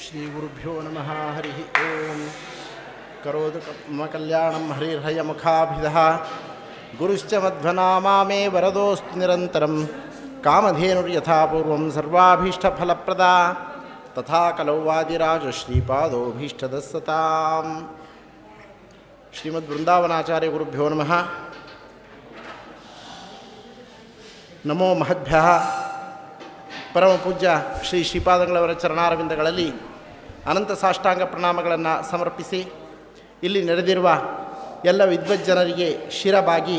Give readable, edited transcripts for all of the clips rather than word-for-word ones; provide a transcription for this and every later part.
श्रीगुरुभ्यो नमः। हरि ओं। करोतु मम कल्याणं हरिर्हयमुखाभिधः गुरुश्च मध्वनामा मे वरदोऽस्तु निरन्तरं कामधेनुर्यथा पूर्वं सर्वाभीष्टफलप्रदा तथा कलौ वादिराजश्रीपादोऽभीष्टदः सताम्। श्रीमद्वृन्दावनाचार्य गुरुभ्यो नमः। ನಮೋ ಮಹದ್ಭ್ಯಃ. ಪರಮ ಪೂಜ್ಯ ಶ್ರೀ ಶ್ರೀಪಾದಂಗಳವರ ಚರಣಾರವಿಂದಗಳಲ್ಲಿ ಅನಂತ ಸಾಷ್ಟಾಂಗ ಪ್ರಣಾಮಗಳನ್ನು ಸಮರ್ಪಿಸಿ ಇಲ್ಲಿ ನಡೆದಿರುವ ಎಲ್ಲ ವಿದ್ವಜ್ಜನರಿಗೆ ಶಿರಬಾಗಿ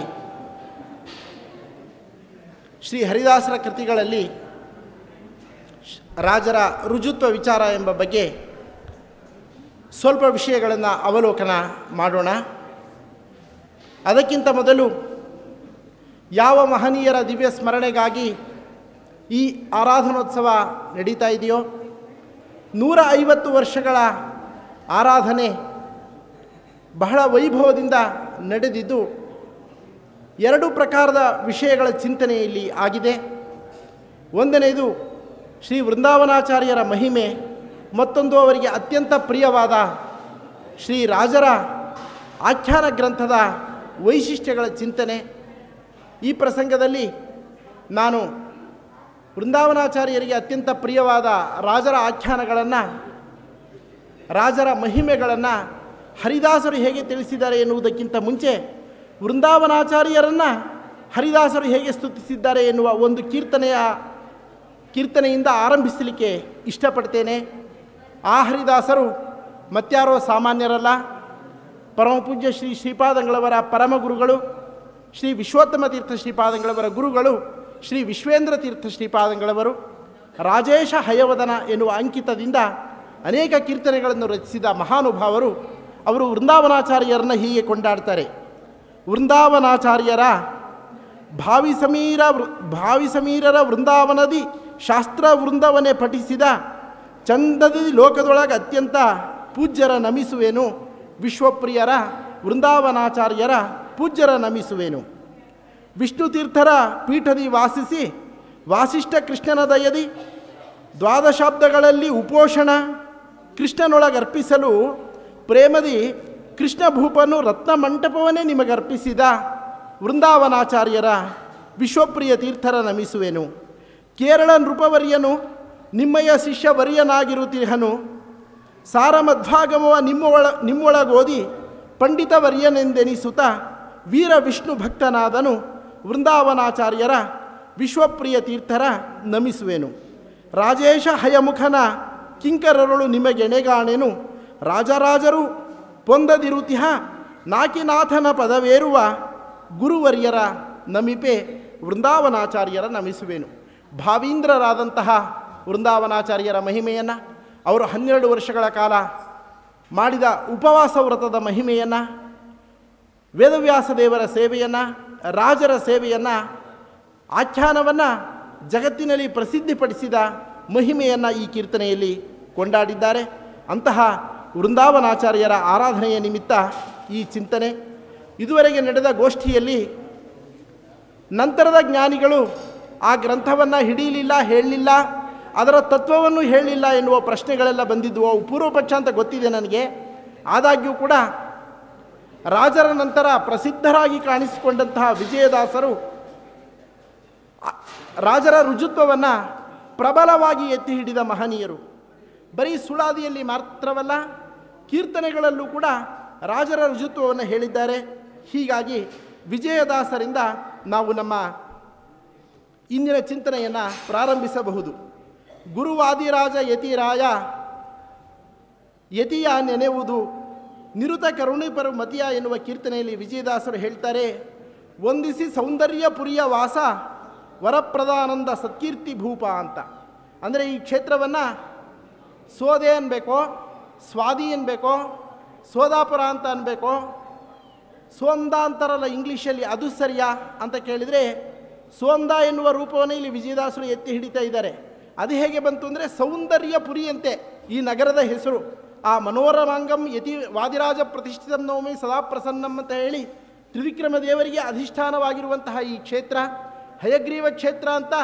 ಶ್ರೀ ಹರಿದಾಸರ ಕೃತಿಗಳಲ್ಲಿ ರಾಜರ ರುಜುತ್ವ ವಿಚಾರ ಎಂಬ ಬಗ್ಗೆ ಸ್ವಲ್ಪ ವಿಷಯಗಳನ್ನು ಅವಲೋಕನ ಮಾಡೋಣ. ಅದಕ್ಕಿಂತ ಮೊದಲು ಯಾವ ಮಹನೀಯರ ದಿವ್ಯ ಸ್ಮರಣೆಗಾಗಿ ಈ ಆರಾಧನೋತ್ಸವ ನಡೀತಾ ಇದೆಯೋ 150 ವರ್ಷಗಳ ಆರಾಧನೆ ಬಹಳ ವೈಭವದಿಂದ ನಡೆದಿದ್ದು 2 ಪ್ರಕಾರದ ವಿಷಯಗಳ ಚಿಂತನೆ ಇಲ್ಲಿ ಆಗಿದೆ. ಒಂದನೆಯದು ಶ್ರೀ ವೃಂದಾವನಾಚಾರ್ಯರ ಮಹಿಮೆ, ಮತ್ತೊಂದು ಅವರಿಗೆ ಅತ್ಯಂತ ಪ್ರಿಯವಾದ ಶ್ರೀ ರಾಜರ ಆಖ್ಯಾನ ಗ್ರಂಥದ ವೈಶಿಷ್ಟ್ಯಗಳ ಚಿಂತನೆ. ಈ ಪ್ರಸಂಗದಲ್ಲಿ ನಾನು ವೃಂದಾವನಾಚಾರ್ಯರಿಗೆ ಅತ್ಯಂತ ಪ್ರಿಯವಾದ ರಾಜರ ಆಖ್ಯಾನಗಳನ್ನು, ರಾಜರ ಮಹಿಮೆಗಳನ್ನು ಹರಿದಾಸರು ಹೇಗೆ ತಿಳಿಸಿದ್ದಾರೆ ಎನ್ನುವುದಕ್ಕಿಂತ ಮುಂಚೆ ವೃಂದಾವನಾಚಾರ್ಯರನ್ನು ಹರಿದಾಸರು ಹೇಗೆ ಸ್ತುತಿಸಿದ್ದಾರೆ ಎನ್ನುವ ಒಂದು ಕೀರ್ತನೆಯಿಂದ ಆರಂಭಿಸಲಿಕ್ಕೆ ಇಷ್ಟಪಡ್ತೇನೆ. ಆ ಹರಿದಾಸರು ಮತ್ಯಾರೋ ಸಾಮಾನ್ಯರಲ್ಲ. ಪರಮಪೂಜ್ಯ ಶ್ರೀ ಶ್ರೀಪಾದಂಗಳವರ ಪರಮಗುರುಗಳು, ಶ್ರೀ ವಿಶ್ವೋತ್ತಮ ತೀರ್ಥ ಶ್ರೀಪಾದಂಗಳವರ ಗುರುಗಳು ಶ್ರೀ ವಿಶ್ವೇಂದ್ರ ತೀರ್ಥ ಶ್ರೀಪಾದಂಗಳವರು. ರಾಜೇಶ ಹಯವದನ ಎನ್ನುವ ಅಂಕಿತದಿಂದ ಅನೇಕ ಕೀರ್ತನೆಗಳನ್ನು ರಚಿಸಿದ ಮಹಾನುಭಾವರು. ಅವರು ವೃಂದಾವನಾಚಾರ್ಯರನ್ನು ಹೀಗೆ ಕೊಂಡಾಡ್ತಾರೆ: ವೃಂದಾವನಾಚಾರ್ಯರ ಭಾವಿ ಸಮೀರರ ವೃಂದಾವನದಿ ಶಾಸ್ತ್ರ ವೃಂದವನೆ ಪಠಿಸಿದ ಚಂದದಿ ಲೋಕದೊಳಗೆ ಅತ್ಯಂತ ಪೂಜ್ಯರ ನಮಿಸುವೆನು. ವಿಶ್ವಪ್ರಿಯರ ವೃಂದಾವನಾಚಾರ್ಯರ ಪೂಜ್ಯರ ನಮಿಸುವೆನು. ವಿಷ್ಣು ತೀರ್ಥರ ಪೀಠದಿ ವಾಸಿಸಿ ವಾಸಿಷ್ಠ ಕೃಷ್ಣನ ದಯದಿ ದ್ವಾದಶಾಬ್ದಗಳಲ್ಲಿ ಉಪೋಷಣ ಕೃಷ್ಣನೊಳಗರ್ಪಿಸಲು ಪ್ರೇಮದಿ ಕೃಷ್ಣ ಭೂಪನು ರತ್ನ ಮಂಟಪವನ್ನೇ ನಿಮಗರ್ಪಿಸಿದ ವೃಂದಾವನಾಚಾರ್ಯರ ವಿಶ್ವಪ್ರಿಯ ತೀರ್ಥರ ನಮಿಸುವೆನು. ಕೇರಳ ನೃಪವರ್ಯನು ನಿಮ್ಮಯ ಶಿಷ್ಯವರ್ಯನಾಗಿರುತ್ತಿಹನು. ಸಾರಮಧ್ವಾಗಮವ ನಿಮ್ಮೊಳಗೋದಿ ಪಂಡಿತವರ್ಯನೆಂದೆನಿಸುತ್ತ ವೀರ ವಿಷ್ಣು ಭಕ್ತನಾದನು. ವೃಂದಾವನಾಚಾರ್ಯರ ವಿಶ್ವಪ್ರಿಯ ತೀರ್ಥರ ನಮಿಸುವೆನು. ರಾಜೇಶ ಹಯಮುಖನ ಕಿಂಕರರುಳು ನಿಮಗೆಣೆಗಾಣೆನು. ರಾಜರಾಜರು ಪೊಂದದಿರುತಿಹ ನಾಕಿನಾಥನ ಪದವೇರುವ ಗುರುವರ್ಯರ ನಮಿಪೆ. ವೃಂದಾವನಾಚಾರ್ಯರ ನಮಿಸುವೆನು. ಭಾವೀಂದ್ರರಾದಂತಹ ವೃಂದಾವನಾಚಾರ್ಯರ ಮಹಿಮೆಯನ್ನು, ಅವರು 12 ವರ್ಷಗಳ ಕಾಲ ಮಾಡಿದ ಉಪವಾಸ ವ್ರತದ ಮಹಿಮೆಯನ್ನು, ವೇದವ್ಯಾಸ ದೇವರ ಸೇವೆಯನ್ನು, ರಾಜರ ಸೇವೆಯನ್ನು, ಆಖ್ಯಾನವನ್ನು ಜಗತ್ತಿನಲ್ಲಿ ಪ್ರಸಿದ್ಧಿಪಡಿಸಿದ ಮಹಿಮೆಯನ್ನು ಈ ಕೀರ್ತನೆಯಲ್ಲಿ ಕೊಂಡಾಡಿದ್ದಾರೆ. ಅಂತಹ ವೃಂದಾವನಾಚಾರ್ಯರ ಆರಾಧನೆಯ ನಿಮಿತ್ತ ಈ ಚಿಂತನೆ. ಇದುವರೆಗೆ ನಡೆದ ಗೋಷ್ಠಿಯಲ್ಲಿ ನಂತರದ ಜ್ಞಾನಿಗಳು ಆ ಗ್ರಂಥವನ್ನು ಹಿಡಿಯಲಿಲ್ಲ, ಹೇಳಲಿಲ್ಲ, ಅದರ ತತ್ವವನ್ನು ಹೇಳಲಿಲ್ಲ ಎನ್ನುವ ಪ್ರಶ್ನೆಗಳೆಲ್ಲ ಬಂದಿದ್ದವು. ಅವು ಪೂರ್ವಪಕ್ಷ ಅಂತ ಗೊತ್ತಿದೆ ನನಗೆ. ಆದಾಗ್ಯೂ ಕೂಡ ರಾಜರ ನಂತರ ಪ್ರಸಿದ್ಧರಾಗಿ ಕಾಣಿಸಿಕೊಂಡಂತಹ ವಿಜಯದಾಸರು ರಾಜರ ರುಜುತ್ವವನ್ನು ಪ್ರಬಲವಾಗಿ ಎತ್ತಿ ಹಿಡಿದ ಮಹನೀಯರು. ಬರೀ ಸುಳಾದಿಯಲ್ಲಿ ಮಾತ್ರವಲ್ಲ, ಕೀರ್ತನೆಗಳಲ್ಲೂ ಕೂಡ ರಾಜರ ರುಜುತ್ವವನ್ನು ಹೇಳಿದ್ದಾರೆ. ಹೀಗಾಗಿ ವಿಜಯದಾಸರಿಂದ ನಾವು ನಮ್ಮ ಇಂದಿನ ಚಿಂತನೆಯನ್ನು ಪ್ರಾರಂಭಿಸಬಹುದು. ಗುರುವಾದಿರಾಜ ಯತಿರಾಯ ಯತಿಯ ನೆನೆಯುವುದು ನಿರುತ ಕರುಣಿಪರು ಮತಿಯ ಎನ್ನುವ ಕೀರ್ತನೆಯಲ್ಲಿ ವಿಜಯದಾಸರು ಹೇಳ್ತಾರೆ: ವಂದಿಸಿ ಸೌಂದರ್ಯ ಪುರಿಯ ವಾಸ ವರಪ್ರದಾನಂದ ಸತ್ಕೀರ್ತಿ ಭೂಪ ಅಂತ. ಅಂದರೆ ಈ ಕ್ಷೇತ್ರವನ್ನು ಸೋದೆ ಅನ್ಬೇಕೋ, ಸ್ವಾದಿ ಅನ್ಬೇಕೋ, ಸೋದಾಪುರ ಅಂತ ಅನ್ಬೇಕೋ, ಸೋಂದ ಅಂತಾರಲ್ಲ ಇಂಗ್ಲೀಷಲ್ಲಿ, ಅದು ಸರಿಯಾ ಅಂತ ಕೇಳಿದರೆ ಸೋಂದ ಎನ್ನುವ ರೂಪವನ್ನು ಇಲ್ಲಿ ವಿಜಯದಾಸರು ಎತ್ತಿ ಹಿಡಿತಾ ಇದ್ದಾರೆ. ಅದು ಹೇಗೆ ಬಂತು ಅಂದರೆ ಸೌಂದರ್ಯ ಪುರಿಯಂತೆ ಈ ನಗರದ ಹೆಸರು. ಆ ಮನೋರಮಾಂಗಂ ಯತಿ ವಾದಿರಾಜ ಪ್ರತಿಷ್ಠಿತಂ ನವಮಿ ಸದಾ ಪ್ರಸನ್ನಂ ಅಂತ ಹೇಳಿ ತ್ರಿವಿಕ್ರಮ ದೇವರಿಗೆ ಅಧಿಷ್ಠಾನವಾಗಿರುವಂತಹ ಈ ಕ್ಷೇತ್ರ ಹಯಗ್ರೀವ ಕ್ಷೇತ್ರ ಅಂತ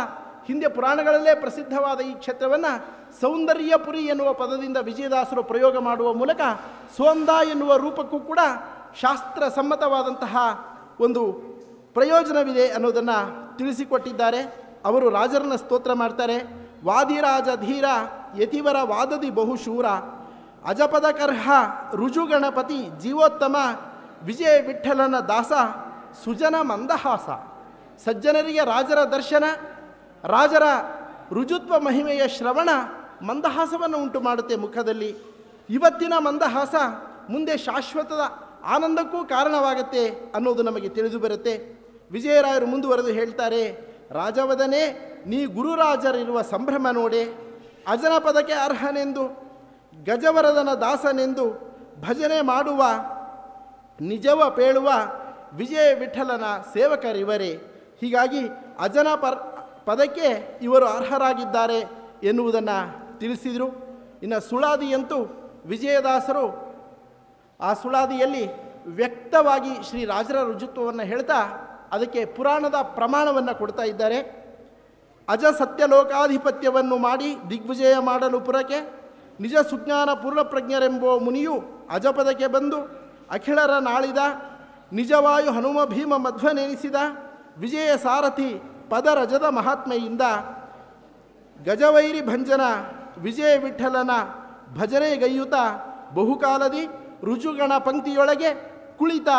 ಹಿಂದೆ ಪುರಾಣಗಳಲ್ಲೇ ಪ್ರಸಿದ್ಧವಾದ ಈ ಕ್ಷೇತ್ರವನ್ನು ಸೌಂದರ್ಯಪುರಿ ಎನ್ನುವ ಪದದಿಂದ ವಿಜಯದಾಸರು ಪ್ರಯೋಗ ಮಾಡುವ ಮೂಲಕ ಸೋಂದ ಎನ್ನುವ ರೂಪಕ್ಕೂ ಕೂಡ ಶಾಸ್ತ್ರ ಸಮ್ಮತವಾದಂತಹ ಒಂದು ಪ್ರಯೋಜನವಿದೆ ಅನ್ನೋದನ್ನು ತಿಳಿಸಿಕೊಟ್ಟಿದ್ದಾರೆ. ಅವರು ರಾಜರನ್ನ ಸ್ತೋತ್ರ ಮಾಡ್ತಾರೆ. ವಾದಿರಾಜ ಧೀರ ಯತಿವರ ವಾದದಿ ಬಹುಶೂರ ಅಜಪದಕರ್ಹ ರುಜುಗಣಪತಿ ಜೀವೋತ್ತಮ ವಿಜಯ ವಿಠ್ಠಲನ ದಾಸ ಸುಜನ ಮಂದಹಾಸ. ಸಜ್ಜನರಿಗೆ ರಾಜರ ದರ್ಶನ, ರಾಜರ ರುಜುತ್ವ ಮಹಿಮೆಯ ಶ್ರವಣ ಮಂದಹಾಸವನ್ನು ಉಂಟು ಮಾಡುತ್ತೆ ಮುಖದಲ್ಲಿ. ಇವತ್ತಿನ ಮಂದಹಾಸ ಮುಂದೆ ಶಾಶ್ವತದ ಆನಂದಕ್ಕೂ ಕಾರಣವಾಗುತ್ತೆ ಅನ್ನೋದು ನಮಗೆ ತಿಳಿದು ಬರುತ್ತೆ. ವಿಜಯರಾಯರು ಮುಂದುವರೆದು ಹೇಳ್ತಾರೆ, ರಾಜವದನೆ ನೀ ಗುರುರಾಜರಿರುವ ಸಂಭ್ರಮ ನೋಡೆ, ಅಜನ ಪದಕ್ಕೆ ಅರ್ಹನೆಂದು ಗಜವರದನ ದಾಸನೆಂದು ಭಜನೆ ಮಾಡುವ ನಿಜವ ಪೇಳುವ ವಿಜಯ ವಿಠಲನ ಸೇವಕರಿವರೇ. ಹೀಗಾಗಿ ಅಜನ ಪದಕ್ಕೆ ಇವರು ಅರ್ಹರಾಗಿದ್ದಾರೆ ಎನ್ನುವುದನ್ನು ತಿಳಿಸಿದರು. ಇನ್ನು ಸುಳಾದಿಯಂತೂ ವಿಜಯದಾಸರು ಆ ಸುಳಾದಿಯಲ್ಲಿ ವ್ಯಕ್ತವಾಗಿ ಶ್ರೀ ರಾಜರ ರುಜುತ್ವವನ್ನು ಹೇಳ್ತಾ ಅದಕ್ಕೆ ಪುರಾಣದ ಪ್ರಮಾಣವನ್ನು ಕೊಡ್ತಾ ಇದ್ದಾರೆ. ಅಜ ಸತ್ಯಲೋಕಾಧಿಪತ್ಯವನ್ನು ಮಾಡಿ ದಿಗ್ವಿಜಯ ಮಾಡಲು ಪುರಕ್ಕೆ ನಿಜ ಸುಜ್ಞಾನ ಪೂರ್ಣಪ್ರಜ್ಞರೆಂಬೋ ಮುನಿಯು ಅಜಪದಕ್ಕೆ ಬಂದು ಅಖಿಳರ ನಾಳಿದ ನಿಜವಾಯು ಹನುಮ ಭೀಮ ಮಧ್ವನೆನಿಸಿದ ವಿಜಯ ಸಾರಥಿ ಪದರಜದ ಮಹಾತ್ಮೆಯಿಂದ ಗಜವೈರಿ ಭಂಜನ ವಿಜಯ ವಿಠಲನ ಭಜನೆಗೈಯುತ ಬಹುಕಾಲದಿ ರುಜುಗಣ ಪಂಕ್ತಿಯೊಳಗೆ ಕುಳಿತ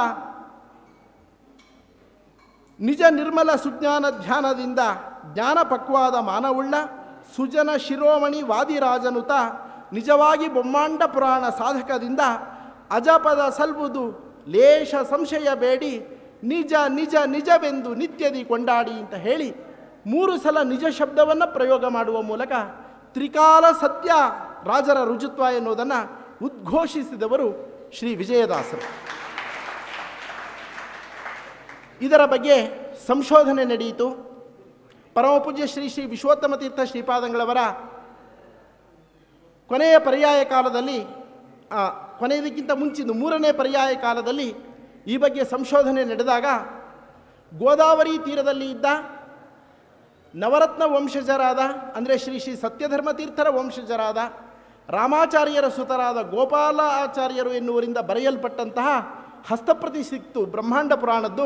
ನಿಜ ನಿರ್ಮಲ ಸುಜ್ಞಾನ ಧ್ಯಾನದಿಂದ ಜ್ಞಾನಪಕ್ವಾದ ಮಾನವುಳ್ಳ ಸುಜನ ಶಿರೋಮಣಿ ವಾದಿರಾಜನುತ ನಿಜವಾಗಿ ಬ್ರಹ್ಮಾಂಡ ಪುರಾಣ ಸಾಧಕದಿಂದ ಅಜಪದ ಸಲ್ಬುದು ಲೇಷ ಸಂಶಯ ಬೇಡಿ ನಿಜ ನಿಜ ನಿಜವೆಂದು ನಿತ್ಯದಿ ಕೊಂಡಾಡಿ ಅಂತ ಹೇಳಿ 3 ಸಲ ನಿಜ ಶಬ್ದವನ್ನು ಪ್ರಯೋಗ ಮಾಡುವ ಮೂಲಕ ತ್ರಿಕಾಲ ಸತ್ಯ ರಾಜರ ರುಜುತ್ವ ಎನ್ನುವುದನ್ನು ಉದ್ಘೋಷಿಸಿದವರು ಶ್ರೀ ವಿಜಯದಾಸರು. ಇದರ ಬಗ್ಗೆ ಸಂಶೋಧನೆ ನಡೆಯಿತು. ಪರಮಪೂಜ್ಯ ಶ್ರೀ ಶ್ರೀ ವಿಶ್ವೋತ್ತಮ ತೀರ್ಥ ಶ್ರೀಪಾದಂಗಳವರ ಕೊನೆಯ ಪರ್ಯಾಯ ಕಾಲದಲ್ಲಿ, ಕೊನೆಯದಕ್ಕಿಂತ ಮುಂಚಿನ 3ನೇ ಪರ್ಯಾಯ ಕಾಲದಲ್ಲಿ ಈ ಬಗ್ಗೆ ಸಂಶೋಧನೆ ನಡೆದಾಗ ಗೋದಾವರಿ ತೀರದಲ್ಲಿ ಇದ್ದ ನವರತ್ನ ವಂಶಜರಾದ ಅಂದರೆ ಶ್ರೀ ಶ್ರೀ ಸತ್ಯಧರ್ಮ ತೀರ್ಥರ ವಂಶಜರಾದ ರಾಮಾಚಾರ್ಯರ ಸುತರಾದ ಗೋಪಾಲ ಆಚಾರ್ಯರು ಎನ್ನುವರಿಂದ ಬರೆಯಲ್ಪಟ್ಟಂತಹ ಹಸ್ತಪ್ರತಿ ಸಿಕ್ತು ಬ್ರಹ್ಮಾಂಡ ಪುರಾಣದ್ದು.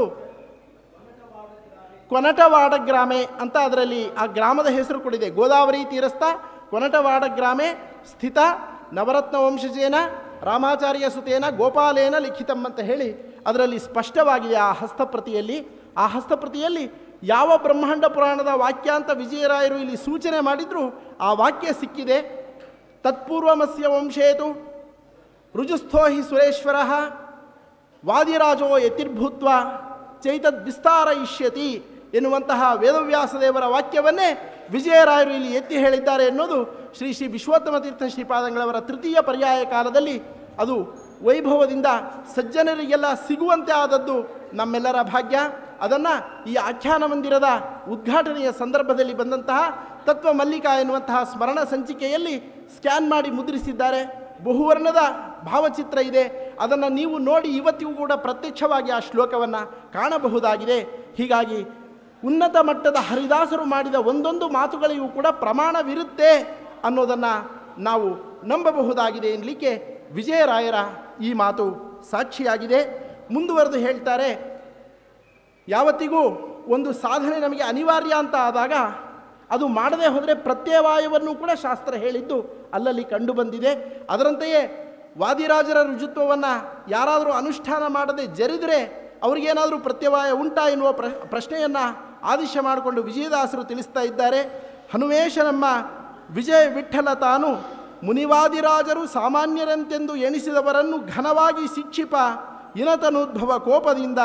ಕೊನಟವಾಡ ಗ್ರಾಮೆ ಅಂತ ಅದರಲ್ಲಿ ಆ ಗ್ರಾಮದ ಹೆಸರು ಕೊಡಿದೆ. ಗೋದಾವರಿ ತೀರಸ್ಥ ಕೊನಟವಾಡ ಗ್ರಾಮೆ ಸ್ಥಿತ ನವರತ್ನ ವಂಶಜೇನ ರಾಮಾಚಾರ್ಯ ಸುತೇನ ಗೋಪಾಲೇನ ಲಿಖಿತಂ ಅಂತ ಹೇಳಿ ಅದರಲ್ಲಿ ಸ್ಪಷ್ಟವಾಗಿದೆ ಆ ಹಸ್ತಪ್ರತಿಯಲ್ಲಿ. ಆ ಹಸ್ತಪ್ರತಿಯಲ್ಲಿ ಯಾವ ಬ್ರಹ್ಮಾಂಡ ಪುರಾಣದ ವಾಕ್ಯ ಅಂತ ವಿಜಯರಾಯರು ಇಲ್ಲಿ ಸೂಚನೆ ಮಾಡಿದ್ರು ಆ ವಾಕ್ಯ ಸಿಕ್ಕಿದೆ. ತತ್ಪೂರ್ವಮಸ್ಯ ವಂಶೇತು ರುಜುಸ್ಥೋ ಹಿ ಸುರೇಶ್ವರ ವಾದಿರಾಜೋ ಯತಿರ್ಭೂತ್ವ ಚೈತದ್ವಿಸ್ತಾರಯಿಷ್ಯತಿ ಎನ್ನುವಂತಹ ವೇದವ್ಯಾಸದೇವರ ವಾಕ್ಯವನ್ನೇ ವಿಜಯರಾಯರು ಇಲ್ಲಿ ಎತ್ತಿ ಹೇಳಿದ್ದಾರೆ ಎನ್ನುವುದು ಶ್ರೀ ಶ್ರೀ ವಿಶ್ವೋತ್ತಮ ತೀರ್ಥ ಶ್ರೀಪಾದಂಗಳವರ ತೃತೀಯ ಪರ್ಯಾಯ ಕಾಲದಲ್ಲಿ ಅದು ವೈಭವದಿಂದ ಸಜ್ಜನರಿಗೆಲ್ಲ ಸಿಗುವಂತೆ ಆದದ್ದು ನಮ್ಮೆಲ್ಲರ ಭಾಗ್ಯ. ಅದನ್ನು ಈ ಆಖ್ಯಾನ ಮಂದಿರದ ಉದ್ಘಾಟನೆಯ ಸಂದರ್ಭದಲ್ಲಿ ಬಂದಂತಹ ತತ್ವ ಮಲ್ಲಿಕಾ ಎನ್ನುವಂತಹ ಸ್ಮರಣ ಸಂಚಿಕೆಯಲ್ಲಿ ಸ್ಕ್ಯಾನ್ ಮಾಡಿ ಮುದ್ರಿಸಿದ್ದಾರೆ. ಬಹುವರ್ಣದ ಭಾವಚಿತ್ರ ಇದೆ. ಅದನ್ನು ನೀವು ನೋಡಿ ಇವತ್ತಿಗೂ ಕೂಡ ಪ್ರತ್ಯಕ್ಷವಾಗಿ ಆ ಶ್ಲೋಕವನ್ನು ಕಾಣಬಹುದಾಗಿದೆ. ಹೀಗಾಗಿ ಉನ್ನತ ಮಟ್ಟದ ಹರಿದಾಸರು ಮಾಡಿದ ಒಂದೊಂದು ಮಾತುಗಳಿಗೂ ಕೂಡ ಪ್ರಮಾಣವಿರುತ್ತೆ ಅನ್ನೋದನ್ನು ನಾವು ನಂಬಬಹುದಾಗಿದೆ ಎನ್ನಲಿಕ್ಕೆ ವಿಜಯರಾಯರ ಈ ಮಾತು ಸಾಕ್ಷಿಯಾಗಿದೆ. ಮುಂದುವರೆದು ಹೇಳ್ತಾರೆ, ಯಾವತ್ತಿಗೂ ಒಂದು ಸಾಧನೆ ನಮಗೆ ಅನಿವಾರ್ಯ ಅಂತ ಆದಾಗ ಅದು ಮಾಡದೇ ಹೋದರೆ ಪ್ರತ್ಯವಾಯವನ್ನು ಕೂಡ ಶಾಸ್ತ್ರ ಹೇಳಿದ್ದು ಅಲ್ಲಲ್ಲಿ ಕಂಡು ಬಂದಿದೆ. ಅದರಂತೆಯೇ ವಾದಿರಾಜರ ರುಜುತ್ವವನ್ನು ಯಾರಾದರೂ ಅನುಷ್ಠಾನ ಮಾಡದೆ ಜರಿದರೆ ಅವರಿಗೇನಾದರೂ ಪ್ರತ್ಯವಾಯ ಉಂಟಾ ಎನ್ನುವ ಪ್ರಶ್ನೆಯನ್ನು ಆದಿಶ್ಯ ಮಾಡಿಕೊಂಡು ವಿಜಯದಾಸರು ತಿಳಿಸ್ತಾ ಇದ್ದಾರೆ. ಹನುಮೇಶ ನಮ್ಮ ವಿಜಯ ವಿಠ್ಠಲ ತಾನು ಮುನಿವಾದಿರಾಜರು ಸಾಮಾನ್ಯರಂತೆಂದು ಎಣಿಸಿದವರನ್ನು ಘನವಾಗಿ ಶಿಕ್ಷಿಪ ಇನತನುದ್ಭವ ಕೋಪದಿಂದ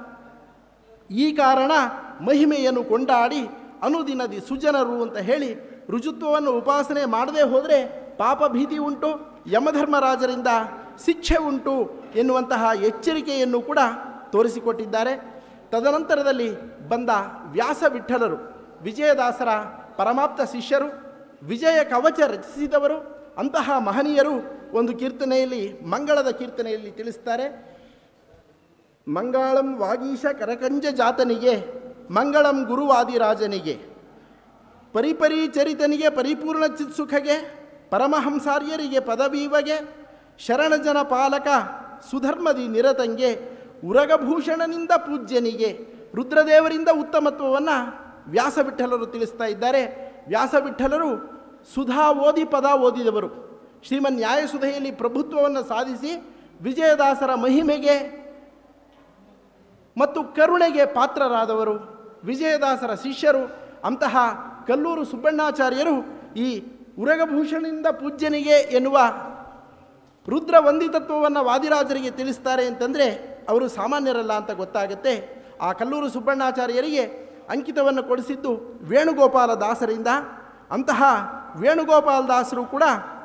ಈ ಕಾರಣ ಮಹಿಮೆಯನ್ನು ಕೊಂಡಾಡಿ ಅನುದಿನದಿ ಸುಜನರು ಅಂತ ಹೇಳಿ ರುಜುತ್ವವನ್ನು ಉಪಾಸನೆ ಮಾಡದೇ ಹೋದರೆ ಪಾಪ ಭೀತಿ ಉಂಟು, ಯಮಧರ್ಮರಾಜರಿಂದ ಶಿಕ್ಷೆ ಉಂಟು ಎನ್ನುವಂತಹ ಎಚ್ಚರಿಕೆಯನ್ನು ಕೂಡ ತೋರಿಸಿಕೊಟ್ಟಿದ್ದಾರೆ. ತದನಂತರದಲ್ಲಿ ಬಂದ ವ್ಯಾಸ ವಿಠಲರು ವಿಜಯದಾಸರ ಪರಮಾಪ್ತ ಶಿಷ್ಯರು, ವಿಜಯ ಕವಚ ರಚಿಸಿದವರು. ಅಂತಹ ಮಹನೀಯರು ಒಂದು ಕೀರ್ತನೆಯಲ್ಲಿ, ಮಂಗಳದ ಕೀರ್ತನೆಯಲ್ಲಿ ತಿಳಿಸ್ತಾರೆ, ಮಂಗಳಂ ವಾಗೀಶ ಕರಕಂಜ ಜಾತನಿಗೆ ಮಂಗಳಂ ಗುರುವಾದಿರಾಜನಿಗೆ ಪರಿಪರಿ ಚರಿತನಿಗೆ ಪರಿಪೂರ್ಣ ಚಿತ್ಸುಖಗೆ, ಪರಮಹಂಸಾರ್ಯರಿಗೆ ಪದವೀವಗೆ, ಶರಣಜನ ಪಾಲಕ ಸುಧರ್ಮದಿ ನಿರತಂಗೆ, ಉರಗಭೂಷಣನಿಂದ ಪೂಜ್ಯನಿಗೆ, ರುದ್ರದೇವರಿಂದ ಉತ್ತಮತ್ವವನ್ನು ವ್ಯಾಸವಿಠಲರು ತಿಳಿಸ್ತಾ ಇದ್ದಾರೆ. ವ್ಯಾಸವಿಠಲರು ಸುಧಾ ಓದಿ ಪದ ಓದಿದವರು. ಶ್ರೀಮನ್ ನ್ಯಾಯಸುಧೆಯಲ್ಲಿ ಪ್ರಭುತ್ವವನ್ನು ಸಾಧಿಸಿ ವಿಜಯದಾಸರ ಮಹಿಮೆಗೆ ಮತ್ತು ಕರುಣೆಗೆ ಪಾತ್ರರಾದವರು ವಿಜಯದಾಸರ ಶಿಷ್ಯರು. ಅಂತಹ ಕಲ್ಲೂರು ಸುಬ್ಬಣ್ಣಾಚಾರ್ಯರು ಈ ಉರಗಭೂಷಣದಿಂದ ಪೂಜ್ಯನಿಗೆ ಎನ್ನುವ ರುದ್ರ ವಂದಿತತ್ವವನ್ನು ವಾದಿರಾಜರಿಗೆ ತಿಳಿಸ್ತಾರೆ ಅಂತಂದರೆ ಅವರು ಸಾಮಾನ್ಯರಲ್ಲ ಅಂತ ಗೊತ್ತಾಗುತ್ತೆ. ಆ ಕಲ್ಲೂರು ಸುಬ್ಬಣ್ಣಾಚಾರ್ಯರಿಗೆ ಅಂಕಿತವನ್ನು ಕೊಡಿಸಿದ್ದು ವೇಣುಗೋಪಾಲ ದಾಸರಿಂದ. ಅಂತಹ ವೇಣುಗೋಪಾಲ ದಾಸರು ಕೂಡ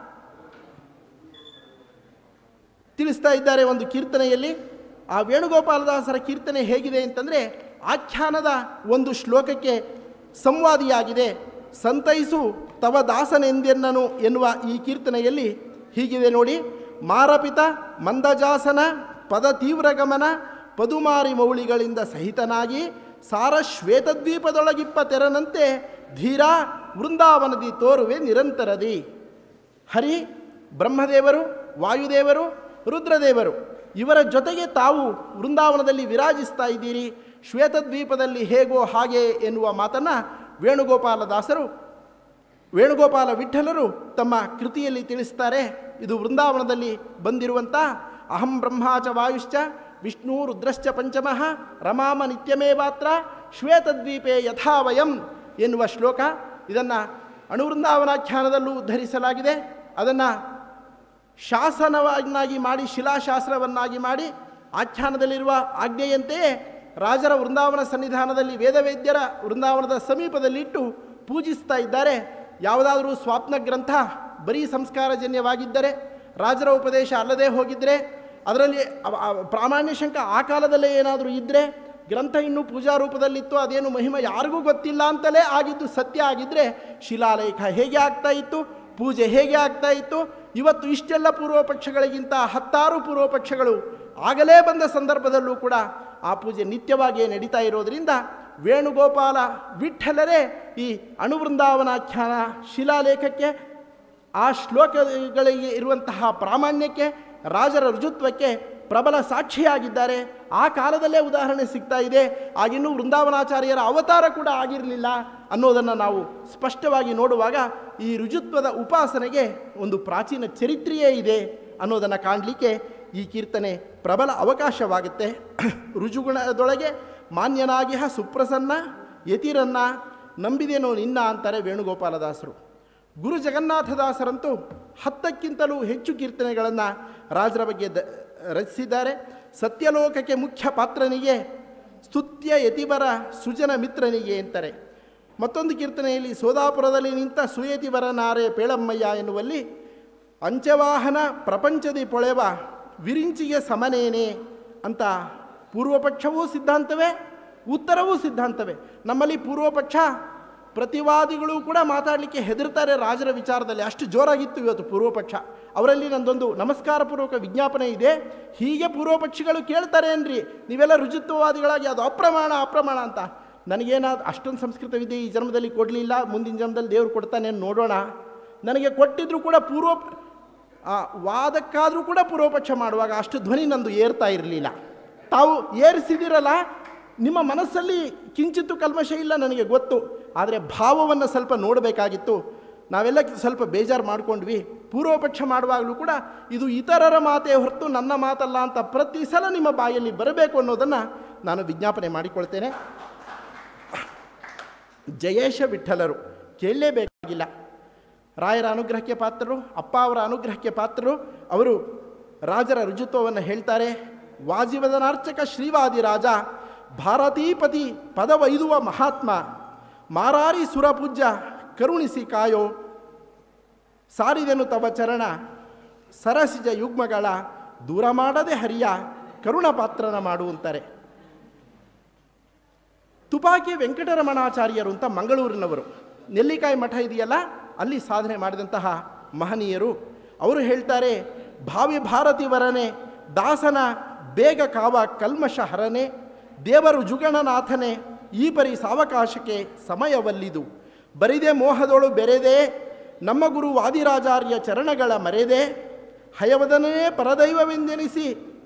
ತಿಳಿಸ್ತಾ ಇದ್ದಾರೆ ಒಂದು ಕೀರ್ತನೆಯಲ್ಲಿ. ಆ ವೇಣುಗೋಪಾಲದಾಸರ ಕೀರ್ತನೆ ಹೇಗಿದೆ ಅಂತಂದರೆ ಆಖ್ಯಾನದ ಒಂದು ಶ್ಲೋಕಕ್ಕೆ ಸಂವಾದಿಯಾಗಿದೆ. ಸಂತೈಸು ತವ ದಾಸನೆಂದೆನ್ನನು ಎನ್ನುವ ಈ ಕೀರ್ತನೆಯಲ್ಲಿ ಹೀಗಿದೆ ನೋಡಿ. ಮಾರಪಿತ ಮಂದಜಾಸನ ಪದ ತೀವ್ರಗಮನ ಪದುಮಾರಿ ಮೌಳಿಗಳಿಂದ ಸಹಿತನಾಗಿ ಸಾರ ಶ್ವೇತದ್ವೀಪದೊಳಗಿಪ್ಪ ತೆರನಂತೆ ಧೀರ ವೃಂದಾವನದಿ ತೋರುವೆ ನಿರಂತರದಿ. ಹರಿ ಬ್ರಹ್ಮದೇವರು, ವಾಯುದೇವರು, ರುದ್ರದೇವರು ಇವರ ಜೊತೆಗೆ ತಾವು ವೃಂದಾವನದಲ್ಲಿ ವಿರಾಜಿಸ್ತಾ ಇದ್ದೀರಿ, ಶ್ವೇತದ್ವೀಪದಲ್ಲಿ ಹೇಗೋ ಹಾಗೆ ಎನ್ನುವ ಮಾತನ್ನು ವೇಣುಗೋಪಾಲ ವಿಠಲರು ತಮ್ಮ ಕೃತಿಯಲ್ಲಿ ತಿಳಿಸ್ತಾರೆ. ಇದು ವೃಂದಾವನದಲ್ಲಿ ಬಂದಿರುವಂಥ ಅಹಂ ಬ್ರಹ್ಮಾಚ ವಾಯುಶ್ಚ ವಿಷ್ಣು ರುದ್ರಶ್ಚ ಪಂಚಮಃ ರಮಾಮ ನಿತ್ಯಮೇವಾತ್ರ ಶ್ವೇತದ್ವೀಪೆ ಯಥಾವಯಂ ಎನ್ನುವ ಶ್ಲೋಕ. ಇದನ್ನು ಅಣುವೃಂದಾವನಾಖ್ಯಾನದಲ್ಲೂ ಉದ್ಧರಿಸಲಾಗಿದೆ. ಅದನ್ನು ಶಾಸನವನ್ನಾಗಿ ಮಾಡಿ, ಶಿಲಾಶಾಸ್ತ್ರವನ್ನಾಗಿ ಮಾಡಿ ಆಖ್ಯಾನದಲ್ಲಿರುವ ಆಜ್ಞೆಯಂತೆಯೇ ರಾಜರ ವೃಂದಾವನ ಸನ್ನಿಧಾನದಲ್ಲಿ ವೇದವೇದ್ಯರ ವೃಂದಾವನದ ಸಮೀಪದಲ್ಲಿಟ್ಟು ಪೂಜಿಸ್ತಾ ಇದ್ದಾರೆ. ಯಾವುದಾದರೂ ಸ್ವಾಪ್ನ ಗ್ರಂಥ ಬರೀ ಸಂಸ್ಕಾರಜನ್ಯವಾಗಿದ್ದರೆ, ರಾಜರ ಉಪದೇಶ ಅಲ್ಲದೆ ಹೋಗಿದ್ದರೆ, ಅದರಲ್ಲಿ ಪ್ರಾಮಾಣ್ಯ ಶಂಕ ಆ ಕಾಲದಲ್ಲೇ ಏನಾದರೂ ಇದ್ದರೆ, ಗ್ರಂಥ ಇನ್ನೂ ಪೂಜಾ ರೂಪದಲ್ಲಿತ್ತು, ಅದೇನು ಮಹಿಮೆ ಯಾರಿಗೂ ಗೊತ್ತಿಲ್ಲ ಅಂತಲೇ ಆಗಿದ್ದು ಸತ್ಯ ಆಗಿದ್ದರೆ ಶಿಲಾಲೇಖ ಹೇಗೆ ಆಗ್ತಾ ಇತ್ತು, ಪೂಜೆ ಹೇಗೆ ಆಗ್ತಾ ಇತ್ತು. ಇವತ್ತು ಇಷ್ಟೆಲ್ಲ ಪೂರ್ವಪಕ್ಷಗಳಿಗಿಂತ 10 ಪೂರ್ವಪಕ್ಷಗಳು ಆಗಲೇ ಬಂದ ಸಂದರ್ಭದಲ್ಲೂ ಕೂಡ ಆ ಪೂಜೆ ನಿತ್ಯವಾಗಿಯೇ ನಡೀತಾ ಇರೋದರಿಂದ ವೇಣುಗೋಪಾಲ ವಿಠಲರೇ ಈ ಅಣುವೃಂದಾವನಾಖ್ಯಾನ ಶಿಲಾಲೇಖಕ್ಕೆ, ಆ ಶ್ಲೋಕಗಳಿಗೆ ಇರುವಂತಹ ಪ್ರಾಮಾಣ್ಯಕ್ಕೆ, ರಾಜರ ರುಜುತ್ವಕ್ಕೆ ಪ್ರಬಲ ಸಾಕ್ಷಿಯಾಗಿದ್ದಾರೆ. ಆ ಕಾಲದಲ್ಲೇ ಉದಾಹರಣೆ ಸಿಗ್ತಾ ಇದೆ. ಆಗಿನ್ನೂ ವೃಂದಾವನಾಚಾರ್ಯರ ಅವತಾರ ಕೂಡ ಆಗಿರಲಿಲ್ಲ ಅನ್ನೋದನ್ನು ನಾವು ಸ್ಪಷ್ಟವಾಗಿ ನೋಡುವಾಗ ಈ ರುಜುತ್ವದ ಉಪಾಸನೆಗೆ ಒಂದು ಪ್ರಾಚೀನ ಚರಿತ್ರೆಯೇ ಇದೆ ಅನ್ನೋದನ್ನು ಕಾಣಲಿಕ್ಕೆ ಈ ಕೀರ್ತನೆ ಪ್ರಬಲ ಅವಕಾಶವಾಗುತ್ತೆ. ರುಜುಗುಣದೊಳಗೆ ಮಾನ್ಯನಾಗಿಹ ಸುಪ್ರಸನ್ನ ಯತಿರನ್ನ ನಂಬಿದೇನೋ ನಿನ್ನ ಅಂತಾರೆ ವೇಣುಗೋಪಾಲದಾಸರು. ಗುರು ಜಗನ್ನಾಥದಾಸರಂತೂ 10ಕ್ಕಿಂತಲೂ ಹೆಚ್ಚು ಕೀರ್ತನೆಗಳನ್ನು ರಾಜರ ಬಗ್ಗೆ ರಚಿಸಿದ್ದಾರೆ. ಸತ್ಯಲೋಕಕ್ಕೆ ಮುಖ್ಯ ಪಾತ್ರನಿಗೆ, ಸ್ತುತ್ಯ ಯತಿವರ ಸುಜನ ಮಿತ್ರನಿಗೆ ಅಂತಾರೆ. ಮತ್ತೊಂದು ಕೀರ್ತನೆಯಲ್ಲಿ ಸೋದಾಪುರದಲ್ಲಿ ನಿಂತ ಸುಯತಿವರ ನಾರೆ ಪೇಳಮ್ಮಯ್ಯ ಎನ್ನುವಲ್ಲಿ ಅಂಚವಾಹನ ಪ್ರಪಂಚದಿ ಪೊಳೆವ ವಿರಿಂಚಿಗೆ ಸಮನೇನೆ ಅಂತ ಪೂರ್ವಪಕ್ಷವೂ ಸಿದ್ಧಾಂತವೇ, ಉತ್ತರವೂ ಸಿದ್ಧಾಂತವೇ. ನಮ್ಮಲ್ಲಿ ಪೂರ್ವಪಕ್ಷ ಪ್ರತಿವಾದಿಗಳು ಕೂಡ ಮಾತಾಡಲಿಕ್ಕೆ ಹೆದರ್ತಾರೆ ರಾಜರ ವಿಚಾರದಲ್ಲಿ, ಅಷ್ಟು ಜೋರಾಗಿತ್ತು ಇವತ್ತು ಪೂರ್ವಪಕ್ಷ. ಅವರಲ್ಲಿ ನಂದೊಂದು ನಮಸ್ಕಾರಪೂರ್ವಕ ವಿಜ್ಞಾಪನೆ ಇದೆ. ಹೀಗೆ ಪೂರ್ವಪಕ್ಷಿಗಳು ಕೇಳ್ತಾರೆ ಏನ್ರಿ, ನೀವೆಲ್ಲ ರುಜುತ್ವವಾದಿಗಳಾಗಿ ಅದು ಅಪ್ರಮಾಣ ಅಂತ. ನನಗೇನಾದ್ರು ಅಷ್ಟೊಂದು ಸಂಸ್ಕೃತ ವಿದ್ಯೆ ಈ ಜನ್ಮದಲ್ಲಿ ಕೊಡಲಿಲ್ಲ, ಮುಂದಿನ ಜನ್ಮದಲ್ಲಿ ದೇವರು ಕೊಡ್ತಾನೆ ನೋಡೋಣ. ನನಗೆ ಕೊಟ್ಟಿದ್ರು ಕೂಡ ವಾದಕ್ಕಾದರೂ ಕೂಡ ಪೂರ್ವಪಕ್ಷ ಮಾಡುವಾಗ ಅಷ್ಟು ಧ್ವನಿ ನಂದು ಏರ್ತಾ ಇರಲಿಲ್ಲ. ತಾವು ಏರಿಸಿದಿರಲ್ಲ, ನಿಮ್ಮ ಮನಸ್ಸಲ್ಲಿ ಕಿಂಚಿತ್ತು ಕಲ್ಮಶ ಇಲ್ಲ ನನಗೆ ಗೊತ್ತು, ಆದರೆ ಭಾವವನ್ನು ಸ್ವಲ್ಪ ನೋಡಬೇಕಾಗಿತ್ತು. ನಾವೆಲ್ಲ ಸ್ವಲ್ಪ ಬೇಜಾರು ಮಾಡ್ಕೊಂಡ್ವಿ. ಪೂರ್ವಪಕ್ಷ ಮಾಡುವಾಗಲೂ ಕೂಡ ಇದು ಇತರರ ಮಾತೇ ಹೊರತು ನನ್ನ ಮಾತಲ್ಲ ಅಂತ ಪ್ರತಿ ಸಲ ನಿಮ್ಮ ಬಾಯಲ್ಲಿ ಬರಬೇಕು ಅನ್ನೋದನ್ನು ನಾನು ವಿಜ್ಞಾಪನೆ ಮಾಡಿಕೊಳ್ತೇನೆ. ಜಯೇಶ ವಿಠಲರು ಕೇಳಲೇಬೇಕಾಗಿಲ್ಲ. ರಾಯರ ಅನುಗ್ರಹಕ್ಕೆ ಪಾತ್ರರು, ಅಪ್ಪ ಅವರ ಅನುಗ್ರಹಕ್ಕೆ ಪಾತ್ರರು. ಅವರು ರಾಜರ ರುಜುತ್ವವನ್ನು ಹೇಳ್ತಾರೆ. ವಾಜಿವದನಾರ್ಚಕ ಶ್ರೀವಾದಿರಾಜ ಭಾರತೀಪತಿ ಪದವೈದುವ ಮಹಾತ್ಮ ಮಾರಾರಿ ಸುರಪೂಜ್ಯ ಕರುಣಿಸಿ ಕಾಯೋ ಸಾರಿದೆನು ತವ ಚರಣ ಸರಸಿಜ ಯುಗ್ಮಗಳ ದೂರ ಮಾಡದೆ ಹರಿಯ ಕರುಣಪಾತ್ರನ ಮಾಡುವಂತಾರೆ. ತುಪಾಕಿ ವೆಂಕಟರಮಣಾಚಾರ್ಯರು ಅಂತ ಮಂಗಳೂರಿನವರು, ನೆಲ್ಲಿಕಾಯಿ ಮಠ ಇದೆಯಲ್ಲ ಅಲ್ಲಿ ಸಾಧನೆ ಮಾಡಿದಂತಹ ಮಹನೀಯರು. ಅವರು ಹೇಳ್ತಾರೆ, ಭಾವಿ ಭಾರತಿವರನೆ ದಾಸನ ಬೇಗ ಕಾವ ಕಲ್ಮಶ ಹರನೆ ದೇವರು ಜುಗಣನಾಥನೆ ಈ ಪರಿ ಸಾವಕಾಶಕ್ಕೆ ಸಮಯವಲ್ಲಿದು ಬರಿದೆ ಮೋಹದೊಳು ಬೆರೆದೆ ನಮ್ಮ ಗುರು ವಾದಿರಾಜಾರ್ಯ ಚರಣಗಳ ಮರೆದೆ ಹಯವದನೇ ಪರದೈವವೆಂದೆನಿಸಿ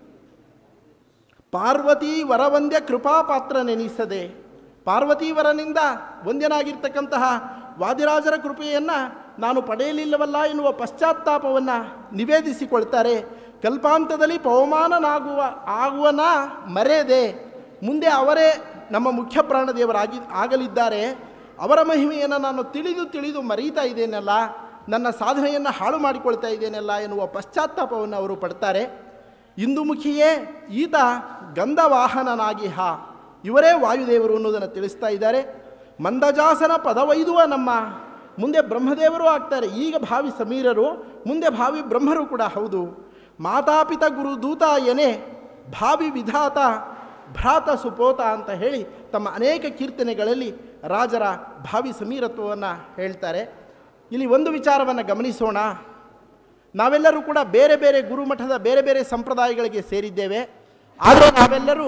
ಪಾರ್ವತಿ ವರವಂದ್ಯ ಕೃಪಾಪಾತ್ರ ನೆನೆಸದೆ ಪಾರ್ವತೀವರನಿಂದ ವಂದ್ಯನಾಗಿರ್ತಕ್ಕಂತಹ ವಾದಿರಾಜರ ಕೃಪೆಯನ್ನು ನಾನು ಪಡೆಯಲಿಲ್ಲವಲ್ಲ ಎನ್ನುವ ಪಶ್ಚಾತ್ತಾಪವನ್ನು ನಿವೇದಿಸಿಕೊಳ್ತಾರೆ. ಕಲ್ಪಾಂತದಲ್ಲಿ ಆಗುವನ ಮರೆಯದೆ ಮುಂದೆ ಅವರೇ ನಮ್ಮ ಮುಖ್ಯ ಆಗಲಿದ್ದಾರೆ. ಅವರ ಮಹಿಮೆಯನ್ನು ನಾನು ತಿಳಿದು ಮರೀತಾ ಇದ್ದೇನಲ್ಲ, ನನ್ನ ಸಾಧನೆಯನ್ನು ಹಾಳು ಮಾಡಿಕೊಳ್ತಾ ಇದ್ದೇನಲ್ಲ ಎನ್ನುವ ಪಶ್ಚಾತ್ತಾಪವನ್ನು ಅವರು ಪಡ್ತಾರೆ. ಇಂದುಮುಖಿಯೇ ಈತ ಗಂಧವಾಹನನಾಗಿ ಇವರೇ ವಾಯುದೇವರು ಅನ್ನೋದನ್ನು ತಿಳಿಸ್ತಾ ಇದ್ದಾರೆ. ಮಂದಜಾಸನ ಪದವೈದುವ ನಮ್ಮ ಮುಂದೆ ಬ್ರಹ್ಮದೇವರು ಆಗ್ತಾರೆ. ಈಗ ಭಾವಿ ಸಮೀರರು, ಮುಂದೆ ಭಾವಿ ಬ್ರಹ್ಮರು ಕೂಡ ಹೌದು. ಮಾತಾಪಿತ ಗುರು ದೂತ ಎನೆ ಭಾವಿ ವಿಧಾತ ಭ್ರಾತ ಸುಪೋತ ಅಂತ ಹೇಳಿ ತಮ್ಮ ಅನೇಕ ಕೀರ್ತನೆಗಳಲ್ಲಿ ರಾಜರ ಭಾವಿ ಸಮೀರತ್ವವನ್ನು ಹೇಳ್ತಾರೆ. ಇಲ್ಲಿ ಒಂದು ವಿಚಾರವನ್ನು ಗಮನಿಸೋಣ. ನಾವೆಲ್ಲರೂ ಕೂಡ ಬೇರೆ ಬೇರೆ ಗುರುಮಠದ ಬೇರೆ ಬೇರೆ ಸಂಪ್ರದಾಯಗಳಿಗೆ ಸೇರಿದ್ದೇವೆ. ಆದರೆ ನಾವೆಲ್ಲರೂ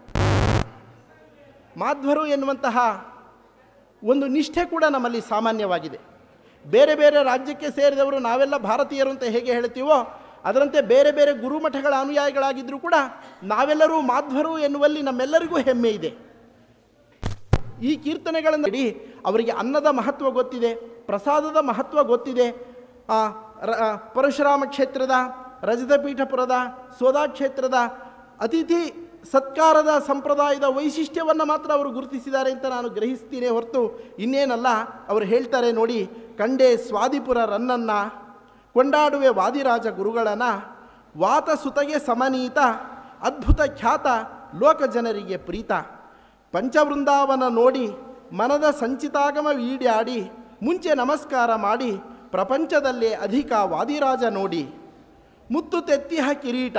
ಮಾಧ್ವರು ಎನ್ನುವಂತಹ ಒಂದು ನಿಷ್ಠೆ ಕೂಡ ನಮ್ಮಲ್ಲಿ ಸಾಮಾನ್ಯವಾಗಿದೆ. ಬೇರೆ ಬೇರೆ ರಾಜ್ಯಕ್ಕೆ ಸೇರಿದವರು ನಾವೆಲ್ಲ ಭಾರತೀಯರು ಅಂತ ಹೇಗೆ ಹೇಳ್ತೀವೋ ಅದರಂತೆ ಬೇರೆ ಬೇರೆ ಗುರುಮಠಗಳ ಅನುಯಾಯಿಗಳಾಗಿದ್ದರೂ ಕೂಡ ನಾವೆಲ್ಲರೂ ಮಾಧ್ವರು ಎನ್ನುವಲ್ಲಿ ನಮ್ಮೆಲ್ಲರಿಗೂ ಹೆಮ್ಮೆ ಇದೆ. ಈ ಕೀರ್ತನೆಗಳನ್ನು ಇಡೀ ಅವರಿಗೆ ಅನ್ನದ ಮಹತ್ವ ಗೊತ್ತಿದೆ, ಪ್ರಸಾದದ ಮಹತ್ವ ಗೊತ್ತಿದೆ. ಪರಶುರಾಮ ಕ್ಷೇತ್ರದ, ರಜತಪೀಠಪುರದ, ಸೋದಾ ಕ್ಷೇತ್ರದ ಅತಿಥಿ ಸತ್ಕಾರದ ಸಂಪ್ರದಾಯದ ವೈಶಿಷ್ಟ್ಯವನ್ನು ಮಾತ್ರ ಅವರು ಗುರುತಿಸಿದ್ದಾರೆ ಅಂತ ನಾನು ಗ್ರಹಿಸ್ತೀನಿ ಹೊರತು ಇನ್ನೇನಲ್ಲ. ಅವರು ಹೇಳ್ತಾರೆ ನೋಡಿ, ಕಂಡೆ ಸ್ವಾದಿಪುರ ರನ್ನನ್ನ ಕೊಂಡಾಡುವೆ ವಾದಿರಾಜ ಗುರುಗಳನ್ನ ವಾತ ಸುತಗೆ ಸಮನೀತ ಅದ್ಭುತ ಖ್ಯಾತ ಲೋಕ ಜನರಿಗೆ ಪ್ರೀತ ಪಂಚವೃಂದಾವನ ನೋಡಿ ಮನದ ಸಂಚಿತಾಗಮ ಈಡ್ಯಾಡಿ ಮುಂಚೆ ನಮಸ್ಕಾರ ಮಾಡಿ ಪ್ರಪಂಚದಲ್ಲೇ ಅಧಿಕ ವಾದಿರಾಜ ನೋಡಿ ಮುತ್ತು ತೆತ್ತಿಹ ಕಿರೀಟ.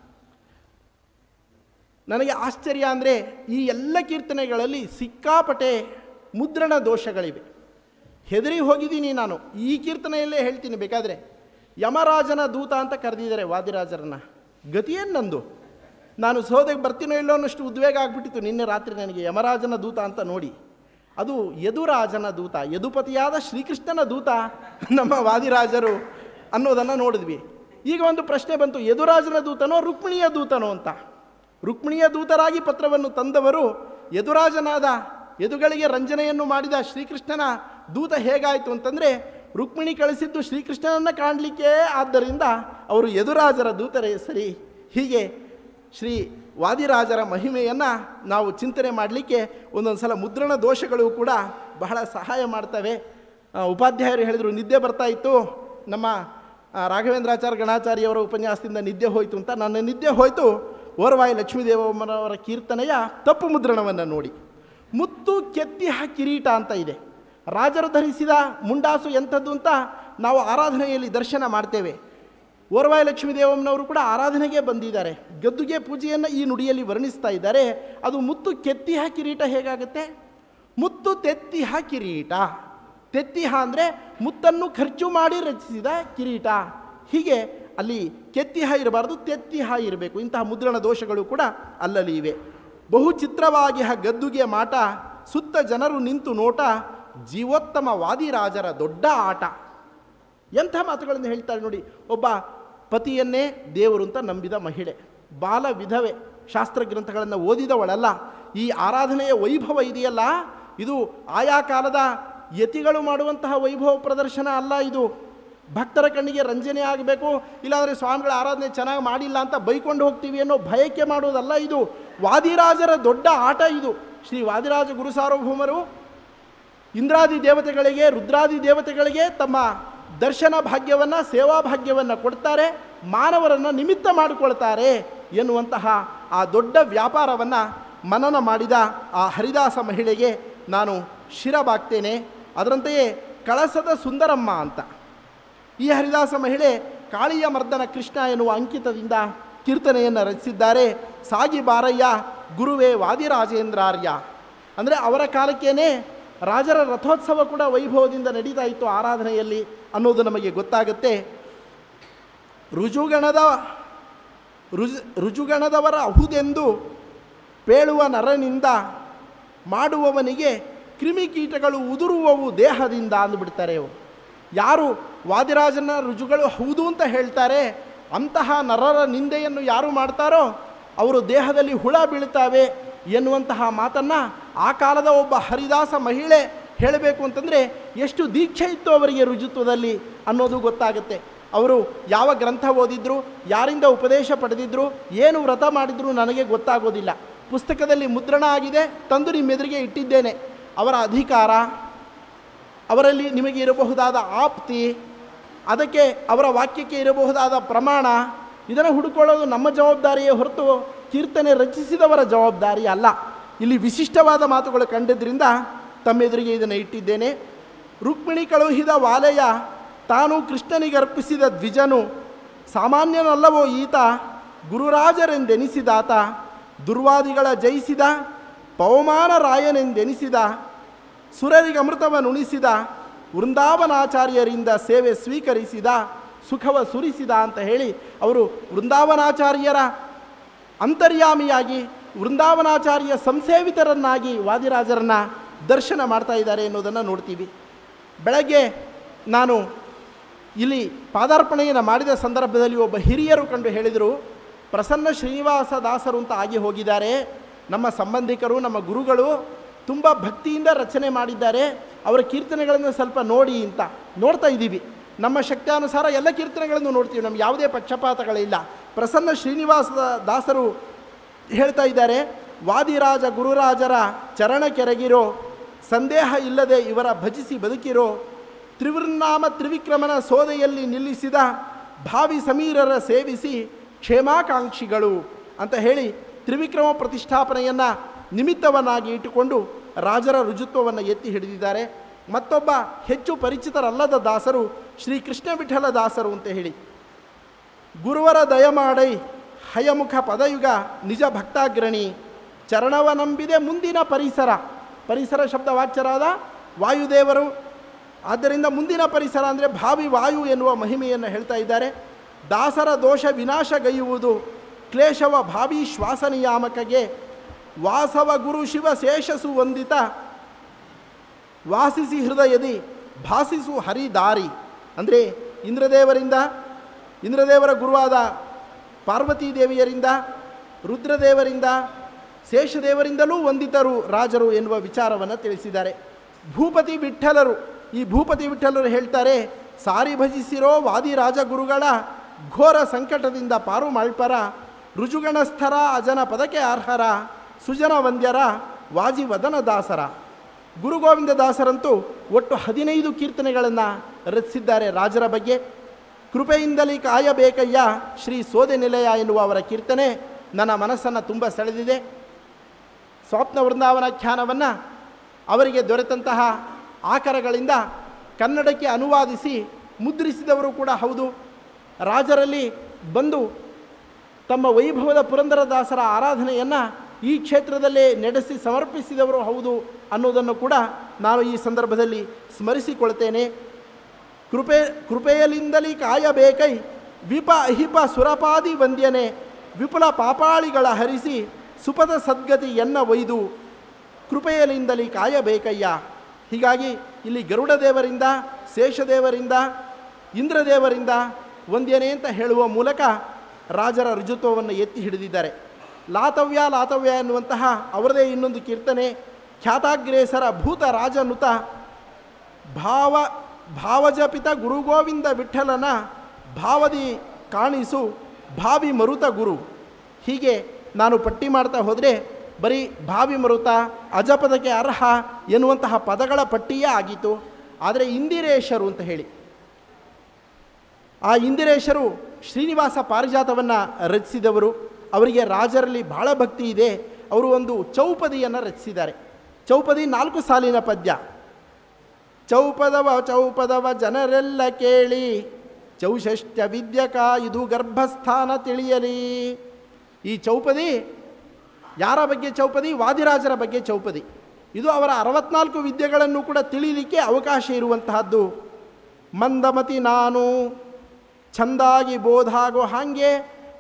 ನನಗೆ ಆಶ್ಚರ್ಯ ಅಂದರೆ ಈ ಎಲ್ಲ ಕೀರ್ತನೆಗಳಲ್ಲಿ ಸಿಕ್ಕಾಪಟ್ಟೆ ಮುದ್ರಣ ದೋಷಗಳಿವೆ. ಹೆದರಿ ಹೋಗಿದ್ದೀನಿ ನಾನು. ಈ ಕೀರ್ತನೆಯಲ್ಲೇ ಹೇಳ್ತೀನಿ ಬೇಕಾದರೆ. ಯಮರಾಜನ ದೂತ ಅಂತ ಕರೆದಿದ್ದಾರೆ ವಾದಿರಾಜರನ್ನು. ಗತಿಯೇನು ನಂದು? ನಾನು ಸೋದೆಗೆ ಬರ್ತೀನೋ ಇಲ್ಲೋ ಅನ್ನೋಷ್ಟು ಉದ್ವೇಗ ಆಗಿಬಿಟ್ಟಿತ್ತು ನಿನ್ನೆ ರಾತ್ರಿ ನನಗೆ ಯಮರಾಜನ ದೂತ ಅಂತ ನೋಡಿ. ಅದು ಯದುರಾಜನ ದೂತ, ಯದುಪತಿಯಾದ ಶ್ರೀಕೃಷ್ಣನ ದೂತ ನಮ್ಮ ವಾದಿರಾಜರು ಅನ್ನೋದನ್ನು ನೋಡಿದ್ವಿ. ಈಗ ಒಂದು ಪ್ರಶ್ನೆ ಬಂತು, ಯದುರಾಜನ ದೂತನೋ ರುಕ್ಮಿಣಿಯ ದೂತನೋ ಅಂತ. ರುಕ್ಮಿಣಿಯ ದೂತರಾಗಿ ಪತ್ರವನ್ನು ತಂದವರು ಯದುರಾಜನಾದ, ಯದುಗಳಿಗೆ ರಂಜನೆಯನ್ನು ಮಾಡಿದ ಶ್ರೀಕೃಷ್ಣನ ದೂತ ಹೇಗಾಯಿತು ಅಂತಂದರೆ ರುಕ್ಮಿಣಿ ಕಳಿಸಿದ್ದು ಶ್ರೀಕೃಷ್ಣನನ್ನು ಕಾಣಲಿಕ್ಕೆ, ಆದ್ದರಿಂದ ಅವರು ಯದುರಾಜರ ದೂತರೇ ಸರಿ. ಹೀಗೆ ಶ್ರೀ ವಾದಿರಾಜರ ಮಹಿಮೆಯನ್ನು ನಾವು ಚಿಂತನೆ ಮಾಡಲಿಕ್ಕೆ ಒಂದೊಂದು ಸಲ ಮುದ್ರಣ ದೋಷಗಳು ಕೂಡ ಬಹಳ ಸಹಾಯ ಮಾಡ್ತವೆ. ಉಪಾಧ್ಯಾಯರು ಹೇಳಿದರು ನಿದ್ದೆ ಬರ್ತಾ ಇತ್ತು, ನಮ್ಮ ರಾಘವೇಂದ್ರಾಚಾರ್ಯ ಗಣಾಚಾರ್ಯವರ ಉಪನ್ಯಾಸದಿಂದ ನಿದ್ದೆ ಹೋಯಿತು ಅಂತ. ನನ್ನ ನಿದ್ದೆ ಹೋಯಿತು ಓರ್ವಾಯಿ ಲಕ್ಷ್ಮೀದೇವಮ್ಮನವರ ಕೀರ್ತನೆಯ ತಪ್ಪು ಮುದ್ರಣವನ್ನು ನೋಡಿ. ಮುತ್ತು ಕೆತ್ತಿಹ ಕಿರೀಟ ಅಂತ ಇದೆ. ರಾಜರು ಧರಿಸಿದ ಮುಂಡಾಸು ಎಂಥದ್ದು ಅಂತ ನಾವು ಆರಾಧನೆಯಲ್ಲಿ ದರ್ಶನ ಮಾಡ್ತೇವೆ. ಓರ್ವಾಯಿ ಲಕ್ಷ್ಮೀದೇವಮ್ಮನವರು ಕೂಡ ಆರಾಧನೆಗೆ ಬಂದಿದ್ದಾರೆ. ಗದ್ದುಗೆ ಪೂಜೆಯನ್ನು ಈ ನುಡಿಯಲ್ಲಿ ವರ್ಣಿಸ್ತಾ ಇದ್ದಾರೆ. ಅದು ಮುತ್ತು ಕೆತ್ತಿಹ ಕಿರೀಟ ಹೇಗಾಗುತ್ತೆ? ಮುತ್ತು ತೆತ್ತಿಹ ಕಿರೀಟ. ತೆತ್ತಿಹ ಅಂದರೆ ಮುತ್ತನ್ನು ಖರ್ಚು ಮಾಡಿ ರಚಿಸಿದ ಕಿರೀಟ. ಹೀಗೆ ಅಲ್ಲಿ ಕೆತ್ತಿಹ ಇರಬಾರ್ದು, ತೆತ್ತಿಹ ಇರಬೇಕು. ಇಂತಹ ಮುದ್ರಣ ದೋಷಗಳು ಕೂಡ ಅಲ್ಲಲ್ಲಿ ಇವೆ. ಬಹು ಚಿತ್ರವಾಗಿ ಗದ್ದುಗೆ ಮಾಟ ಸುತ್ತ ಜನರು ನಿಂತು ನೋಟ ಜೀವೋತ್ತಮ ವಾದಿರಾಜರ ದೊಡ್ಡ ಆಟ. ಎಂಥ ಮಾತುಗಳನ್ನು ಹೇಳ್ತಾರೆ ನೋಡಿ. ಒಬ್ಬ ಪತಿಯನ್ನೇ ದೇವರು ಅಂತ ನಂಬಿದ ಮಹಿಳೆ, ಬಾಲ ವಿಧವೆ, ಶಾಸ್ತ್ರಗ್ರಂಥಗಳನ್ನು ಓದಿದವಳಲ್ಲ. ಈ ಆರಾಧನೆಯ ವೈಭವ ಇದೆಯಲ್ಲ, ಇದು ಆಯಾ ಕಾಲದ ಯತಿಗಳು ಮಾಡುವಂತಹ ವೈಭವ ಪ್ರದರ್ಶನ ಅಲ್ಲ. ಇದು ಭಕ್ತರ ಕಣ್ಣಿಗೆ ರಂಜನೆ ಆಗಬೇಕು, ಇಲ್ಲಾಂದರೆ ಸ್ವಾಮಿಗಳ ಆರಾಧನೆ ಚೆನ್ನಾಗಿ ಮಾಡಿಲ್ಲ ಅಂತ ಬೈಕೊಂಡು ಹೋಗ್ತೀವಿ ಅನ್ನೋ ಭಯಕ್ಕೆ ಮಾಡೋದಲ್ಲ. ಇದು ವಾದಿರಾಜರ ದೊಡ್ಡ ಆಟ. ಇದು ಶ್ರೀ ವಾದಿರಾಜ ಗುರು ಸಾರ್ವಭೌಮರು ಇಂದ್ರಾದಿ ದೇವತೆಗಳಿಗೆ, ರುದ್ರಾದಿ ದೇವತೆಗಳಿಗೆ ತಮ್ಮ ದರ್ಶನ ಭಾಗ್ಯವನ್ನು, ಸೇವಾ ಭಾಗ್ಯವನ್ನು ಕೊಡ್ತಾರೆ, ಮಾನವರನ್ನು ನಿಮಿತ್ತ ಮಾಡಿಕೊಳ್ತಾರೆ ಎನ್ನುವಂತಹ ಆ ದೊಡ್ಡ ವ್ಯಾಪಾರವನ್ನು ಮನನ ಮಾಡಿದ ಆ ಹರಿದಾಸ ಮಹಿಳೆಗೆ ನಾನು ಶಿರಬಾಗ್ತೇನೆ. ಅದರಂತೆಯೇ ಕಳಸದ ಸುಂದರಮ್ಮ ಅಂತ ಈ ಹರಿದಾಸ ಮಹಿಳೆ ಕಾಳಿಯ ಮರ್ದನ ಕೃಷ್ಣ ಎನ್ನುವ ಅಂಕಿತದಿಂದ ಕೀರ್ತನೆಯನ್ನು ರಚಿಸಿದ್ದಾರೆ. ಸಾಗಿ ಬಾರಯ್ಯ ಗುರುವೇ ವಾದಿರಾಜೇಂದ್ರಾರ್ಯ. ಅಂದರೆ ಅವರ ಕಾಲಕ್ಕೇನೆ ರಾಜರ ರಥೋತ್ಸವ ಕೂಡ ವೈಭವದಿಂದ ನಡೀತಾ ಇತ್ತು ಆರಾಧನೆಯಲ್ಲಿ ಅನ್ನೋದು ನಮಗೆ ಗೊತ್ತಾಗುತ್ತೆ. ರುಜುಗಣದವರ ಅಹುದೆಂದು ಪೇಳುವ ನರನಿಂದ ಮಾಡುವವನಿಗೆ ಕ್ರಿಮಿಕೀಟಗಳು ಉದುರುವವು ದೇಹದಿಂದ ಅಂದುಬಿಡ್ತಾರೆ ಇವರು. ಯಾರು ವಾದಿರಾಜನ ರುಜುಗಳು ಹೌದು ಅಂತ ಹೇಳ್ತಾರೆ, ಅಂತಹ ನರರ ನಿಂದೆಯನ್ನು ಯಾರು ಮಾಡ್ತಾರೋ ಅವರು ದೇಹದಲ್ಲಿ ಹುಳ ಬೀಳ್ತಾವೆ ಎನ್ನುವಂತಹ ಮಾತನ್ನು ಆ ಕಾಲದ ಒಬ್ಬ ಹರಿದಾಸ ಮಹಿಳೆ ಹೇಳಬೇಕು ಅಂತಂದರೆ ಎಷ್ಟು ದೀಕ್ಷೆ ಇತ್ತು ಅವರಿಗೆ ರುಜುತ್ವದಲ್ಲಿ ಅನ್ನೋದು ಗೊತ್ತಾಗುತ್ತೆ. ಅವರು ಯಾವ ಗ್ರಂಥ ಓದಿದ್ರು, ಯಾರಿಂದ ಉಪದೇಶ ಪಡೆದಿದ್ರು, ಏನು ವ್ರತ ಮಾಡಿದ್ರು ನನಗೆ ಗೊತ್ತಾಗೋದಿಲ್ಲ. ಪುಸ್ತಕದಲ್ಲಿ ಮುದ್ರಣ ಆಗಿದೆ, ತಂದು ನಿಮ್ಮೆದುರಿಗೆ ಇಟ್ಟಿದ್ದೇನೆ. ಅವರ ಅಧಿಕಾರ, ಅವರಲ್ಲಿ ನಿಮಗೆ ಇರಬಹುದಾದ ಆಪ್ತಿ, ಅದಕ್ಕೆ ಅವರ ವಾಕ್ಯಕ್ಕೆ ಇರಬಹುದಾದ ಪ್ರಮಾಣ, ಇದನ್ನು ಹುಡುಕೊಳ್ಳೋದು ನಮ್ಮ ಜವಾಬ್ದಾರಿಯೇ ಹೊರತು ಕೀರ್ತನೆ ರಚಿಸಿದವರ ಜವಾಬ್ದಾರಿ ಅಲ್ಲ. ಇಲ್ಲಿ ವಿಶಿಷ್ಟವಾದ ಮಾತುಗಳು ಕಂಡಿದ್ದರಿಂದ ತಮ್ಮೆದುರಿಗೆ ಇದನ್ನು ಇಟ್ಟಿದ್ದೇನೆ. ರುಕ್ಮಿಣಿ ಕಳುಹಿದ ವಾಲೆಯ ತಾನು ಕೃಷ್ಣನಿಗೆ ಅರ್ಪಿಸಿದ ದ್ವಿಜನು, ಸಾಮಾನ್ಯನಲ್ಲವೋ ಈತ ಗುರುರಾಜರೆಂದೆನಿಸಿದಾತ, ದುರ್ವಾದಿಗಳ ಜಯಿಸಿದ ಪವಮಾನ ರಾಯನೆಂದೆನಿಸಿದ, ಸುರರಿಗೆ ಅಮೃತವನ್ನುಣಿಸಿದ, ವೃಂದಾವನಾಚಾರ್ಯರಿಂದ ಸೇವೆ ಸ್ವೀಕರಿಸಿದ, ಸುಖವ ಸುರಿಸಿದ ಅಂತ ಹೇಳಿ ಅವರು ವೃಂದಾವನಾಚಾರ್ಯರ ಅಂತರ್ಯಾಮಿಯಾಗಿ, ವೃಂದಾವನಾಚಾರ್ಯ ಸಂಸೇವಿತರನ್ನಾಗಿ ವಾದಿರಾಜರನ್ನು ದರ್ಶನ ಮಾಡ್ತಾ ಇದ್ದಾರೆ ಎನ್ನುವುದನ್ನು ನೋಡ್ತೀವಿ. ಬೆಳಗ್ಗೆ ನಾನು ಇಲ್ಲಿ ಪಾದಾರ್ಪಣೆಯನ್ನು ಮಾಡಿದ ಸಂದರ್ಭದಲ್ಲಿ ಒಬ್ಬ ಹಿರಿಯರು ಕಂಡು ಹೇಳಿದರು, ಪ್ರಸನ್ನ ಶ್ರೀನಿವಾಸ ದಾಸರು ಅಂತ ಆಗಿ ಹೋಗಿದ್ದಾರೆ, ನಮ್ಮ ಸಂಬಂಧಿಕರು, ನಮ್ಮ ಗುರುಗಳು, ತುಂಬ ಭಕ್ತಿಯಿಂದ ರಚನೆ ಮಾಡಿದ್ದಾರೆ, ಅವರ ಕೀರ್ತನೆಗಳನ್ನು ಸ್ವಲ್ಪ ನೋಡಿ ಅಂತ. ನೋಡ್ತಾ ಇದ್ದೀವಿ, ನಮ್ಮ ಶಕ್ತಿಯಾನುಸಾರ ಎಲ್ಲ ಕೀರ್ತನೆಗಳನ್ನು ನೋಡ್ತೀವಿ, ನಮ್ಗೆ ಯಾವುದೇ ಪಕ್ಷಪಾತಗಳಿಲ್ಲ. ಪ್ರಸನ್ನ ಶ್ರೀನಿವಾಸ ದಾಸರು ಹೇಳ್ತಾ ಇದ್ದಾರೆ, ವಾದಿರಾಜ ಗುರುರಾಜರ ಚರಣ ಕೆರಗಿರೋ, ಸಂದೇಹ ಇಲ್ಲದೆ ಇವರ ಭಜಿಸಿ ಬದುಕಿರೋ, ತ್ರಿವೃನ್ನಾಮ ತ್ರಿವಿಕ್ರಮನ ಸೋದೆಯಲ್ಲಿ ನಿಲ್ಲಿಸಿದ ಭಾವಿ ಸಮೀರರ ಸೇವಿಸಿ ಕ್ಷೇಮಾಕಾಂಕ್ಷಿಗಳು ಅಂತ ಹೇಳಿ ತ್ರಿವಿಕ್ರಮ ಪ್ರತಿಷ್ಠಾಪನೆಯನ್ನು ನಿಮಿತ್ತವನ್ನಾಗಿ ಇಟ್ಟುಕೊಂಡು ರಾಜರ ರುಜುತ್ವವನ್ನು ಎತ್ತಿ ಹಿಡಿದಿದ್ದಾರೆ. ಮತ್ತೊಬ್ಬ ಹೆಚ್ಚು ಪರಿಚಿತರಲ್ಲದ ದಾಸರು ಶ್ರೀ ಕೃಷ್ಣ ವಿಠಲ ದಾಸರು ಅಂತ ಹೇಳಿ, ಗುರುವರ ದಯಮಾಡೈ ಹಯಮುಖ ಪದಯುಗ ನಿಜ ಭಕ್ತಾಗ್ರಣಿ, ಚರಣವ ನಂಬಿದೆ ಮುಂದಿನ ಪರಿಸರ, ಪರಿಸರ ಶಬ್ದವಾಚ್ಯರಾದ ವಾಯುದೇವರು, ಆದ್ದರಿಂದ ಮುಂದಿನ ಪರಿಸರ ಅಂದರೆ ಭಾವಿ ವಾಯು ಎನ್ನುವ ಮಹಿಮೆಯನ್ನು ಹೇಳ್ತಾ ಇದ್ದಾರೆ. ದಾಸರ ದೋಷ ವಿನಾಶಗೈಯುವುದು ಕ್ಲೇಶವ ಭಾವಿ ಶ್ವಾಸ ನಿಯಾಮಕಗೆ, ವಾಸವ ಗುರು ಶಿವ ಶೇಷಸು ವಂದಿತ, ವಾಸಿಸಿ ಹೃದಯದಿ ಭಾಸಿಸು ಹರಿದಾರಿ. ಅಂದರೆ ಇಂದ್ರದೇವರ ಗುರುವಾದ ಪಾರ್ವತೀ ದೇವಿಯರಿಂದ, ರುದ್ರದೇವರಿಂದ, ಶೇಷದೇವರಿಂದಲೂ ವಂದಿತರು ರಾಜರು ಎನ್ನುವ ವಿಚಾರವನ್ನು ತಿಳಿಸಿದ್ದಾರೆ. ಭೂಪತಿ ವಿಠ್ಠಲರು, ಈ ಭೂಪತಿ ವಿಠ್ಠಲರು ಹೇಳ್ತಾರೆ, ಸಾರಿ ಭಜಿಸಿರೋ ವಾದಿರಾಜ ಗುರುಗಳ ಘೋರ ಸಂಕಟದಿಂದ ಪಾರು ಮಾಳ್ಪರ, ರುಜುಗಣಸ್ಥರ ಅಜನ ಪದಕ್ಕೆ ಅರ್ಹರ, ಸುಜನ ವಂದ್ಯರ ವಾಜಿವದನ ದಾಸರ. ಗುರುಗೋವಿಂದ ದಾಸರಂತೂ ಒಟ್ಟು 15 ಕೀರ್ತನೆಗಳನ್ನು ರಚಿಸಿದ್ದಾರೆ ರಾಜರ ಬಗ್ಗೆ. ಕೃಪೆಯಿಂದಲೇ ಕಾಯಬೇಕಯ್ಯ ಶ್ರೀ ಸೋದೆ ನಿಲಯ ಎನ್ನುವ ಅವರ ಕೀರ್ತನೆ ನನ್ನ ಮನಸ್ಸನ್ನು ತುಂಬ ಸೆಳೆದಿದೆ. ಸ್ವಪ್ನ ವೃಂದಾವನಾಖ್ಯಾನವನ್ನು ಅವರಿಗೆ ದೊರೆತಂತಹ ಆಕರಗಳಿಂದ ಕನ್ನಡಕ್ಕೆ ಅನುವಾದಿಸಿ ಮುದ್ರಿಸಿದವರು ಕೂಡ ಹೌದು. ರಾಜರಲ್ಲಿ ಬಂದು ತಮ್ಮ ವೈಭವದ ಪುರಂದರದಾಸರ ಆರಾಧನೆಯನ್ನು ಈ ಕ್ಷೇತ್ರದಲ್ಲೇ ನಡೆಸಿ ಸಮರ್ಪಿಸಿದವರು ಹೌದು ಅನ್ನೋದನ್ನು ಕೂಡ ನಾನು ಈ ಸಂದರ್ಭದಲ್ಲಿ ಸ್ಮರಿಸಿಕೊಳ್ತೇನೆ. ಕೃಪೆಯಲಿಂದಲೇ ಕಾಯಬೇಕೈ ವಿಪ ಅಹಿಪ ಸುರಪಾದಿ ವಂದ್ಯನೆ, ವಿಪುಲ ಪಾಪಾಳಿಗಳ ಹರಿಸಿ ಸುಪದ ಸದ್ಗತಿ ಎನ್ನ ಒಯ್ದು, ಕೃಪೆಯಲಿಂದಲೇ ಕಾಯಬೇಕಯ್ಯ. ಹೀಗಾಗಿ ಇಲ್ಲಿ ಗರುಡ ದೇವರಿಂದ, ಶೇಷದೇವರಿಂದ, ಇಂದ್ರದೇವರಿಂದ ವಂದ್ಯನೆ ಅಂತ ಹೇಳುವ ಮೂಲಕ ರಾಜರ ರುಜುತ್ವವನ್ನು ಎತ್ತಿ ಹಿಡಿದಿದ್ದಾರೆ. ಲಾತವ್ಯ ಲಾತವ್ಯ ಎನ್ನುವಂತಹ ಅವರದೇ ಇನ್ನೊಂದು ಕೀರ್ತನೆ, ಖ್ಯಾತಾಗ್ರೇಸರ ಭೂತ ರಾಜನುತ ಭಾವಜಪಿತ ಗುರುಗೋವಿಂದ ವಿಠಲನ ಭಾವದಿ ಕಾಣಿಸು ಭಾವಿ ಮರುತ ಗುರು. ಹೀಗೆ ನಾನು ಪಟ್ಟಿ ಮಾಡ್ತಾ ಹೋದರೆ ಬರೀ ಭಾವಿ ಮರುತ, ಅಜಪದಕ್ಕೆ ಅರ್ಹ ಎನ್ನುವಂತಹ ಪದಗಳ ಪಟ್ಟಿಯೇ ಆಗಿತ್ತು. ಆದರೆ ಇಂದಿರೇಶರು ಅಂತ ಹೇಳಿ, ಆ ಇಂದಿರೇಶರು ಶ್ರೀನಿವಾಸ ಪಾರಿಜಾತವನ್ನು ರಚಿಸಿದವರು. ಅವರಿಗೆ ರಾಜರಲ್ಲಿ ಬಹಳ ಭಕ್ತಿ ಇದೆ. ಅವರು ಒಂದು ಚೌಪದಿಯನ್ನು ರಚಿಸಿದ್ದಾರೆ. ಚೌಪದಿ 4 ಸಾಲಿನ ಪದ್ಯ. ಚೌಪದವ ಜನರೆಲ್ಲ ಕೇಳಿ, ಚೌಷಷ್ಟ್ಯ ವಿದ್ಯಕ ಇದು ಗರ್ಭಸ್ಥಾನ ತಿಳಿಯಲಿ. ಈ ಚೌಪದಿ ಯಾರ ಬಗ್ಗೆ ಚೌಪದಿ? ವಾದಿರಾಜರ ಬಗ್ಗೆ ಚೌಪದಿ. ಇದು ಅವರ 64 ವಿದ್ಯೆಗಳನ್ನು ಕೂಡ ತಿಳಿಯಲಿಕ್ಕೆ ಅವಕಾಶ ಇರುವಂತಹದ್ದು. ಮಂದಮತಿ ನಾನು ಚಂದಾಗಿ ಬೋಧಾಗೋ ಹಾಗೆ,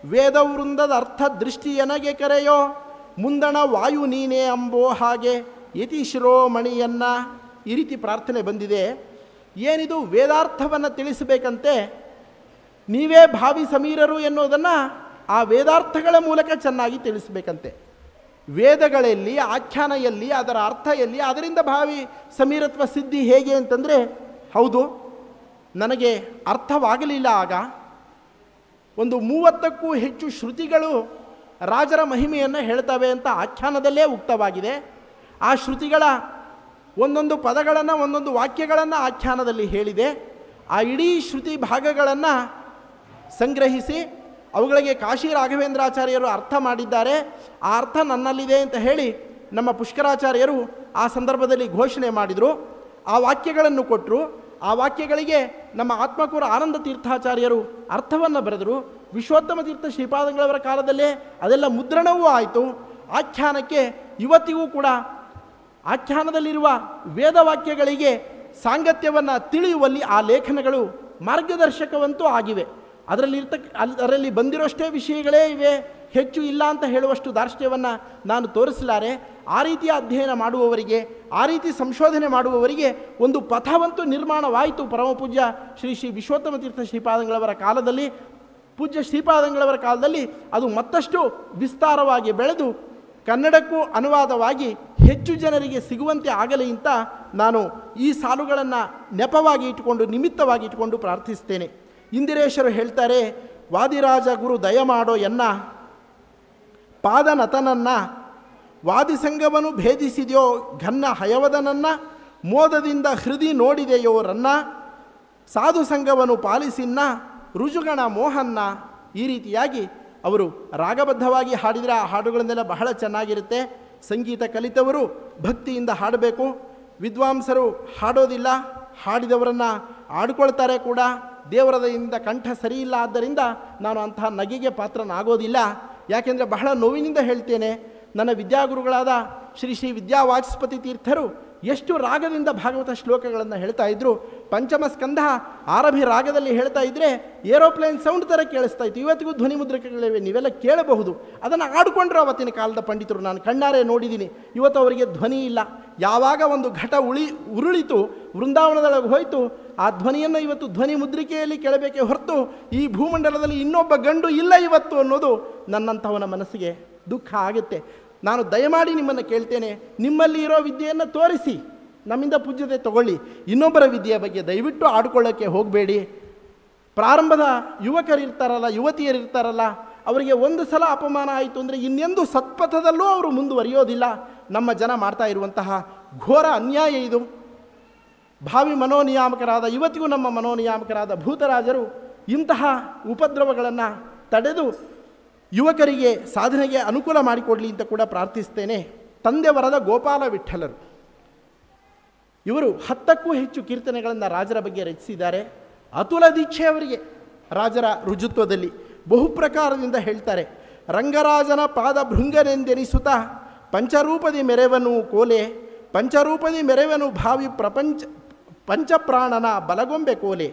ವೇದವೃಂದದ ಅರ್ಥ ದೃಷ್ಟಿ ಎನಗೆ ಕರೆಯೋ, ಮುಂದಣ ವಾಯು ನೀನೇ ಅಂಬೋ ಹಾಗೆ, ಯತಿ ಶಿರೋಮಣಿಯನ್ನು ಈ ರೀತಿ ಪ್ರಾರ್ಥನೆ ಬಂದಿದೆ. ಏನಿದು ವೇದಾರ್ಥವನ್ನು ತಿಳಿಸಬೇಕಂತೆ, ನೀವೇ ಭಾವಿ ಸಮೀರರು ಎನ್ನುವುದನ್ನು ಆ ವೇದಾರ್ಥಗಳ ಮೂಲಕ ಚೆನ್ನಾಗಿ ತಿಳಿಸಬೇಕಂತೆ. ವೇದಗಳಲ್ಲಿ, ಆಖ್ಯಾನೆಯಲ್ಲಿ, ಅದರ ಅರ್ಥ ಎಲ್ಲಿ, ಅದರಿಂದ ಭಾವಿ ಸಮೀರತ್ವ ಸಿದ್ಧಿ ಹೇಗೆ ಅಂತಂದರೆ, ಹೌದು ನನಗೆ ಅರ್ಥವಾಗಲಿಲ್ಲ. ಆಗ ಒಂದು 30ಕ್ಕೂ ಹೆಚ್ಚು ಶ್ರುತಿಗಳು ರಾಜರ ಮಹಿಮೆಯನ್ನು ಹೇಳ್ತವೆ ಅಂತ ಆಖ್ಯಾನದಲ್ಲೇ ಉಕ್ತವಾಗಿದೆ. ಆ ಶ್ರುತಿಗಳ ಒಂದೊಂದು ಪದಗಳನ್ನು, ಒಂದೊಂದು ವಾಕ್ಯಗಳನ್ನು ಆಖ್ಯಾನದಲ್ಲಿ ಹೇಳಿದೆ. ಆ ಇಡೀ ಶ್ರುತಿ ಭಾಗಗಳನ್ನು ಸಂಗ್ರಹಿಸಿ ಅವುಗಳಿಗೆ ಕಾಶಿ ರಾಘವೇಂದ್ರಾಚಾರ್ಯರು ಅರ್ಥ ಮಾಡಿದ್ದಾರೆ. ಆ ಅರ್ಥ ನನ್ನಲ್ಲಿದೆ ಅಂತ ಹೇಳಿ ನಮ್ಮ ಪುಷ್ಕರಾಚಾರ್ಯರು ಆ ಸಂದರ್ಭದಲ್ಲಿ ಘೋಷಣೆ ಮಾಡಿದರು. ಆ ವಾಕ್ಯಗಳನ್ನು ಕೊಟ್ಟರು. ಆ ವಾಕ್ಯಗಳಿಗೆ ನಮ್ಮ ಆತ್ಮಕೂರ ಆನಂದ ತೀರ್ಥಾಚಾರ್ಯರು ಅರ್ಥವನ್ನು ಬರೆದರು. ವಿಶ್ವೋತ್ತಮ ತೀರ್ಥ ಶ್ರೀಪಾದಂಗಳವರ ಕಾಲದಲ್ಲೇ ಅದೆಲ್ಲ ಮುದ್ರಣವೂ ಆಯಿತು. ಆಖ್ಯಾನಕ್ಕೆ ಇವತ್ತಿಗೂ ಕೂಡ ಆಖ್ಯಾನದಲ್ಲಿರುವ ವೇದವಾಕ್ಯಗಳಿಗೆ ಸಾಂಗತ್ಯವನ್ನು ತಿಳಿಯುವಲ್ಲಿ ಆ ಲೇಖನಗಳು ಮಾರ್ಗದರ್ಶಕವಂತೂ ಆಗಿವೆ. ಅದರಲ್ಲಿ ಬಂದಿರೋಷ್ಟೇ ವಿಷಯಗಳೇ ಇವೆ, ಹೆಚ್ಚು ಇಲ್ಲ ಅಂತ ಹೇಳುವಷ್ಟು ದಾರ್ಷ್ಟ್ಯವನ್ನು ನಾನು ತೋರಿಸಲಾರೆ. ಆ ರೀತಿಯ ಅಧ್ಯಯನ ಮಾಡುವವರಿಗೆ, ಆ ರೀತಿ ಸಂಶೋಧನೆ ಮಾಡುವವರಿಗೆ ಒಂದು ಪಥವಂತೂ ನಿರ್ಮಾಣವಾಯಿತು ಪರಮಪೂಜ್ಯ ಶ್ರೀ ಶ್ರೀ ವಿಶ್ವೋತ್ತಮ ತೀರ್ಥ ಶ್ರೀಪಾದಂಗಳವರ ಕಾಲದಲ್ಲಿ. ಪೂಜ್ಯ ಶ್ರೀಪಾದಂಗಳವರ ಕಾಲದಲ್ಲಿ ಅದು ಮತ್ತಷ್ಟು ವಿಸ್ತಾರವಾಗಿ ಬೆಳೆದು ಕನ್ನಡಕ್ಕೂ ಅನುವಾದವಾಗಿ ಹೆಚ್ಚು ಜನರಿಗೆ ಸಿಗುವಂತೆ ಆಗಲಿ ಅಂತ ನಾನು ಈ ಸಾಲುಗಳನ್ನು ನೆಪವಾಗಿ ಇಟ್ಟುಕೊಂಡು, ನಿಮಿತ್ತವಾಗಿ ಇಟ್ಟುಕೊಂಡು ಪ್ರಾರ್ಥಿಸ್ತೇನೆ. ಇಂದಿರೇಶರು ಹೇಳ್ತಾರೆ, ವಾದಿರಾಜ ಗುರು ದಯಮಾಡೋ ಎನ್ನ ಪಾದನತನನ್ನ ವಾದಿಸಂಗವನ್ನು ಭೇದಿಸಿದೆಯೋ ಘನ್ನ ಹಯವದನನ್ನ ಮೋದದಿಂದ ಹೃದಯ ನೋಡಿದೆಯೋ ರನ್ನ ಸಾಧು ಸಂಘವನ್ನು ಪಾಲಿಸಿನ್ನ ರುಜುಗಣ ಮೋಹನ್ನ. ಈ ರೀತಿಯಾಗಿ ಅವರು ರಾಗಬದ್ಧವಾಗಿ ಹಾಡಿದರೆ ಆ ಹಾಡುಗಳನ್ನೆಲ್ಲ ಬಹಳ ಚೆನ್ನಾಗಿರುತ್ತೆ. ಸಂಗೀತ ಕಲಿತವರು ಭಕ್ತಿಯಿಂದ ಹಾಡಬೇಕು. ವಿದ್ವಾಂಸರು ಹಾಡೋದಿಲ್ಲ, ಹಾಡಿದವರನ್ನು ಆಡ್ಕೊಳ್ತಾರೆ ಕೂಡ. ದೇವರದಿಂದ ಕಂಠ ಸರಿಯಿಲ್ಲ, ಆದ್ದರಿಂದ ನಾನು ಅಂತಹ ನಗೆಗೆ ಪಾತ್ರನಾಗೋದಿಲ್ಲ. ಯಾಕೆಂದರೆ ಬಹಳ ನೋವಿನಿಂದ ಹೇಳ್ತೇನೆ, ನನ್ನ ವಿದ್ಯಾಗುರುಗಳಾದ ಶ್ರೀ ಶ್ರೀ ವಿದ್ಯಾವಾಚಸ್ಪತಿ ತೀರ್ಥರು ಎಷ್ಟು ರಾಗದಿಂದ ಭಾಗವತ ಶ್ಲೋಕಗಳನ್ನು ಹೇಳ್ತಾ ಇದ್ರು. ಪಂಚಮ ಸ್ಕಂಧ ಆರಭಿ ರಾಗದಲ್ಲಿ ಹೇಳ್ತಾ ಇದ್ದರೆ ಏರೋಪ್ಲೇನ್ ಸೌಂಡ್ ಥರ ಕೇಳಿಸ್ತಾ ಇತ್ತು. ಇವತ್ತಿಗೂ ಧ್ವನಿ ಮುದ್ರಿಕೆಗಳಿವೆ, ನೀವೆಲ್ಲ ಕೇಳಬಹುದು. ಅದನ್ನು ಆಡಿಕೊಂಡ್ರು ಅವತ್ತಿನ ಕಾಲದ ಪಂಡಿತರು, ನಾನು ಕಣ್ಣಾರೆ ನೋಡಿದ್ದೀನಿ. ಇವತ್ತು ಅವರಿಗೆ ಧ್ವನಿ ಇಲ್ಲ. ಯಾವಾಗ ಒಂದು ಘಟ ಉರುಳಿತು, ವೃಂದಾವನದೊಳಗೆ ಹೋಯಿತು, ಆ ಧ್ವನಿಯನ್ನು ಇವತ್ತು ಧ್ವನಿ ಮುದ್ರಿಕೆಯಲ್ಲಿ ಕೇಳಬೇಕೇ ಹೊರತು ಈ ಭೂಮಂಡಲದಲ್ಲಿ ಇನ್ನೊಬ್ಬ ಗಂಡು ಇಲ್ಲ ಇವತ್ತು ಅನ್ನೋದು ನನ್ನಂಥವನ ಮನಸ್ಸಿಗೆ ದುಃಖ ಆಗುತ್ತೆ. ನಾನು ದಯಮಾಡಿ ನಿಮ್ಮನ್ನು ಕೇಳ್ತೇನೆ, ನಿಮ್ಮಲ್ಲಿ ಇರೋ ವಿದ್ಯೆಯನ್ನು ತೋರಿಸಿ, ನಮ್ಮಿಂದ ಪೂಜ್ಯತೆ ತಗೊಳ್ಳಿ. ಇನ್ನೊಬ್ಬರ ವಿದ್ಯೆಯ ಬಗ್ಗೆ ದಯವಿಟ್ಟು ಆಡ್ಕೊಳ್ಳೋಕ್ಕೆ ಹೋಗಬೇಡಿ. ಪ್ರಾರಂಭದ ಯುವಕರಿರ್ತಾರಲ್ಲ, ಯುವತಿಯರಿರ್ತಾರಲ್ಲ, ಅವರಿಗೆ ಒಂದು ಸಲ ಅಪಮಾನ ಆಯಿತು ಅಂದರೆ ಇನ್ನೆಂದು ಸತ್ಪಥದಲ್ಲೂ ಅವರು ಮುಂದುವರಿಯೋದಿಲ್ಲ. ನಮ್ಮ ಜನ ಮಾಡ್ತಾ ಇರುವಂತಹ ಘೋರ ಅನ್ಯಾಯ ಇದು. ಭಾವಿ ಮನೋನಿಯಾಮಕರಾದ, ಇವತ್ತಿಗೂ ನಮ್ಮ ಮನೋನಿಯಾಮಕರಾದ ಭೂತರಾಜರು ಇಂತಹ ಉಪದ್ರವಗಳನ್ನು ತಡೆದು ಯುವಕರಿಗೆ ಸಾಧನೆಗೆ ಅನುಕೂಲ ಮಾಡಿಕೊಡಲಿ ಅಂತ ಕೂಡ ಪ್ರಾರ್ಥಿಸ್ತೇನೆ. ತಂದೆ ವರದ ಗೋಪಾಲ ವಿಠ್ಠಲರು ಇವರು 10ಕ್ಕೂ ಹೆಚ್ಚು ಕೀರ್ತನೆಗಳನ್ನು ರಾಜರ ಬಗ್ಗೆ ರಚಿಸಿದ್ದಾರೆ. ಅತುಲ ದೀಕ್ಷೆ ಅವರಿಗೆ ರಾಜರ ರುಜುತ್ವದಲ್ಲಿ ಬಹುಪ್ರಕಾರದಿಂದ ಹೇಳ್ತಾರೆ. ರಂಗರಾಜನ ಪಾದ ಭೃಂಗನೆಂದೆನಿಸುತ್ತ ಪಂಚರೂಪದಿ ಮೆರೆವನು ಕೋಲೆ, ಪಂಚರೂಪದಿ ಮೆರೆವನು ಭಾವಿ ಪಂಚಪ್ರಾಣನ ಬಲಗೊಂಬೆ ಕೋಲೆ,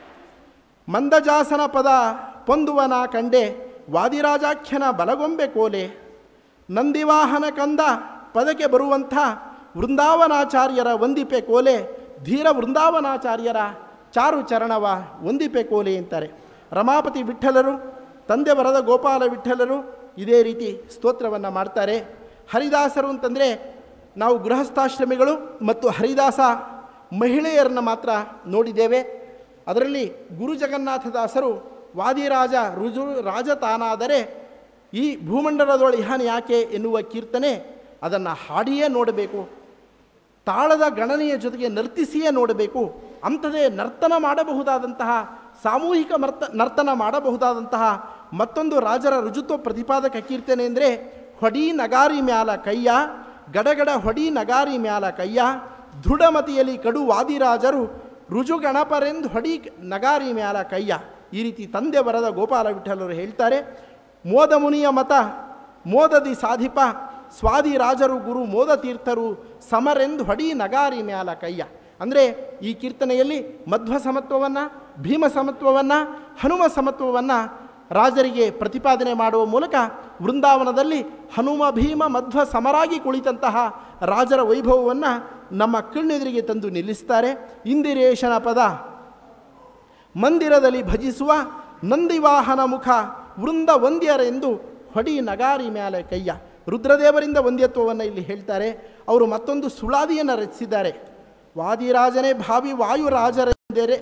ಮಂದಜಾಸನ ಪದ ಪೊಂದುವನ ಕಂಡೆ ವಾದಿರಾಜಾಖ್ಯನ ಬಲಗೊಂಬೆ ಕೋಲೆ, ನಂದಿವಾಹನ ಕಂದ ಪದಕ್ಕೆ ಬರುವಂಥ ವೃಂದಾವನಾಚಾರ್ಯರ ವಂದಿಪೆ ಕೋಲೆ, ಧೀರ ವೃಂದಾವನಾಚಾರ್ಯರ ಚಾರು ಚರಣವ ವಂದಿಪೆ ಕೋಲೆ ಅಂತಾರೆ. ರಮಾಪತಿ ವಿಠ್ಠಲರು, ತಂದೆ ವರದ ಗೋಪಾಲ ವಿಠ್ಠಲರು ಇದೇ ರೀತಿ ಸ್ತೋತ್ರವನ್ನು ಮಾಡ್ತಾರೆ. ಹರಿದಾಸರು ಅಂತಂದರೆ ನಾವು ಗೃಹಸ್ಥಾಶ್ರಮಿಗಳು ಮತ್ತು ಹರಿದಾಸ ಮಹಿಳೆಯರನ್ನು ಮಾತ್ರ ನೋಡಿದ್ದೇವೆ. ಅದರಲ್ಲಿ ಗುರು ಜಗನ್ನಾಥದಾಸರು ವಾದಿರಾಜ ರುಜು ರಾಜ ತಾನಾದರೆ ಈ ಭೂಮಂಡಲದೊಳ ಇಹಾನ ಯಾಕೆ ಎನ್ನುವ ಕೀರ್ತನೆ ಅದನ್ನು ಹಾಡಿಯೇ ನೋಡಬೇಕು, ತಾಳದ ಗಣನೆಯ ಜೊತೆಗೆ ನರ್ತಿಸಿಯೇ ನೋಡಬೇಕು. ಅಂಥದೇ ನರ್ತನ ಮಾಡಬಹುದಾದಂತಹ, ಸಾಮೂಹಿಕ ನರ್ತನ ಮಾಡಬಹುದಾದಂತಹ ಮತ್ತೊಂದು ರಾಜರ ರುಜುತ್ವ ಪ್ರತಿಪಾದಕ ಕೀರ್ತನೆ ಅಂದರೆ ಹೊಡಿ ನಗಾರಿ ಮ್ಯಾಲ ಕಯ್ಯ, ಗಡಗಡ ಹೊಡಿ ನಗಾರಿ ಮ್ಯಾಲ ಕಯ್ಯ, ದೃಢಮತಿಯಲ್ಲಿ ಕಡು ವಾದಿರಾಜರು ರುಜು ಗಣಪರೆಂದು ಹೊಡಿ ನಗಾರಿ ಮ್ಯಾಲ ಕಯ್ಯ. ಈ ರೀತಿ ತಂದೆ ವರದ ಗೋಪಾಲ ವಿಠಲರು ಹೇಳ್ತಾರೆ. ಮೋದ ಮುನಿಯ ಮತ ಮೋದದಿ ಸಾಧಿಪ ಸ್ವಾದಿ ರಾಜರು ಗುರು ಮೋದ ತೀರ್ಥರು ಸಮರೆಂದು ಹೊಡಿ ನಗಾರಿ ಮ್ಯಾಲ ಕಯ್ಯ. ಅಂದರೆ ಈ ಕೀರ್ತನೆಯಲ್ಲಿ ಮಧ್ವ ಸಮತ್ವವನ್ನು, ಭೀಮ ಸಮತ್ವವನ್ನು, ಹನುಮ ಸಮತ್ವವನ್ನು ರಾಜರಿಗೆ ಪ್ರತಿಪಾದನೆ ಮಾಡುವ ಮೂಲಕ ವೃಂದಾವನದಲ್ಲಿ ಹನುಮ ಭೀಮ ಮಧ್ವ ಸಮರಾಗಿ ಕುಳಿತಂತಹ ರಾಜರ ವೈಭವವನ್ನು ನಮ್ಮ ಕಣ್ಣೆದುರಿಗೆ ತಂದು ನಿಲ್ಲಿಸ್ತಾರೆ. ಇಂದಿರೇಶನ ಪದ ಮಂದಿರದಲ್ಲಿ ಭಜಿಸುವ ನಂದಿವಾಹನ ಮುಖ ವೃಂದ ವಂದ್ಯರೆಂದು ಹೊಡಿ ನಗಾರಿ ಮ್ಯಾಲೆ ಕೈಯ. ರುದ್ರದೇವರಿಂದ ವಂದ್ಯತ್ವವನ್ನು ಇಲ್ಲಿ ಹೇಳ್ತಾರೆ. ಅವರು ಮತ್ತೊಂದು ಸುಳಾದಿಯನ್ನು ರಚಿಸಿದ್ದಾರೆ. ವಾದಿರಾಜನೇ ಭಾವಿ ವಾಯುರಾಜರೆಂದರೆ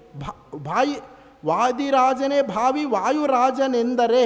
ವಾದಿರಾಜನೇ ಭಾವಿ ವಾಯುರಾಜನೆಂದರೆ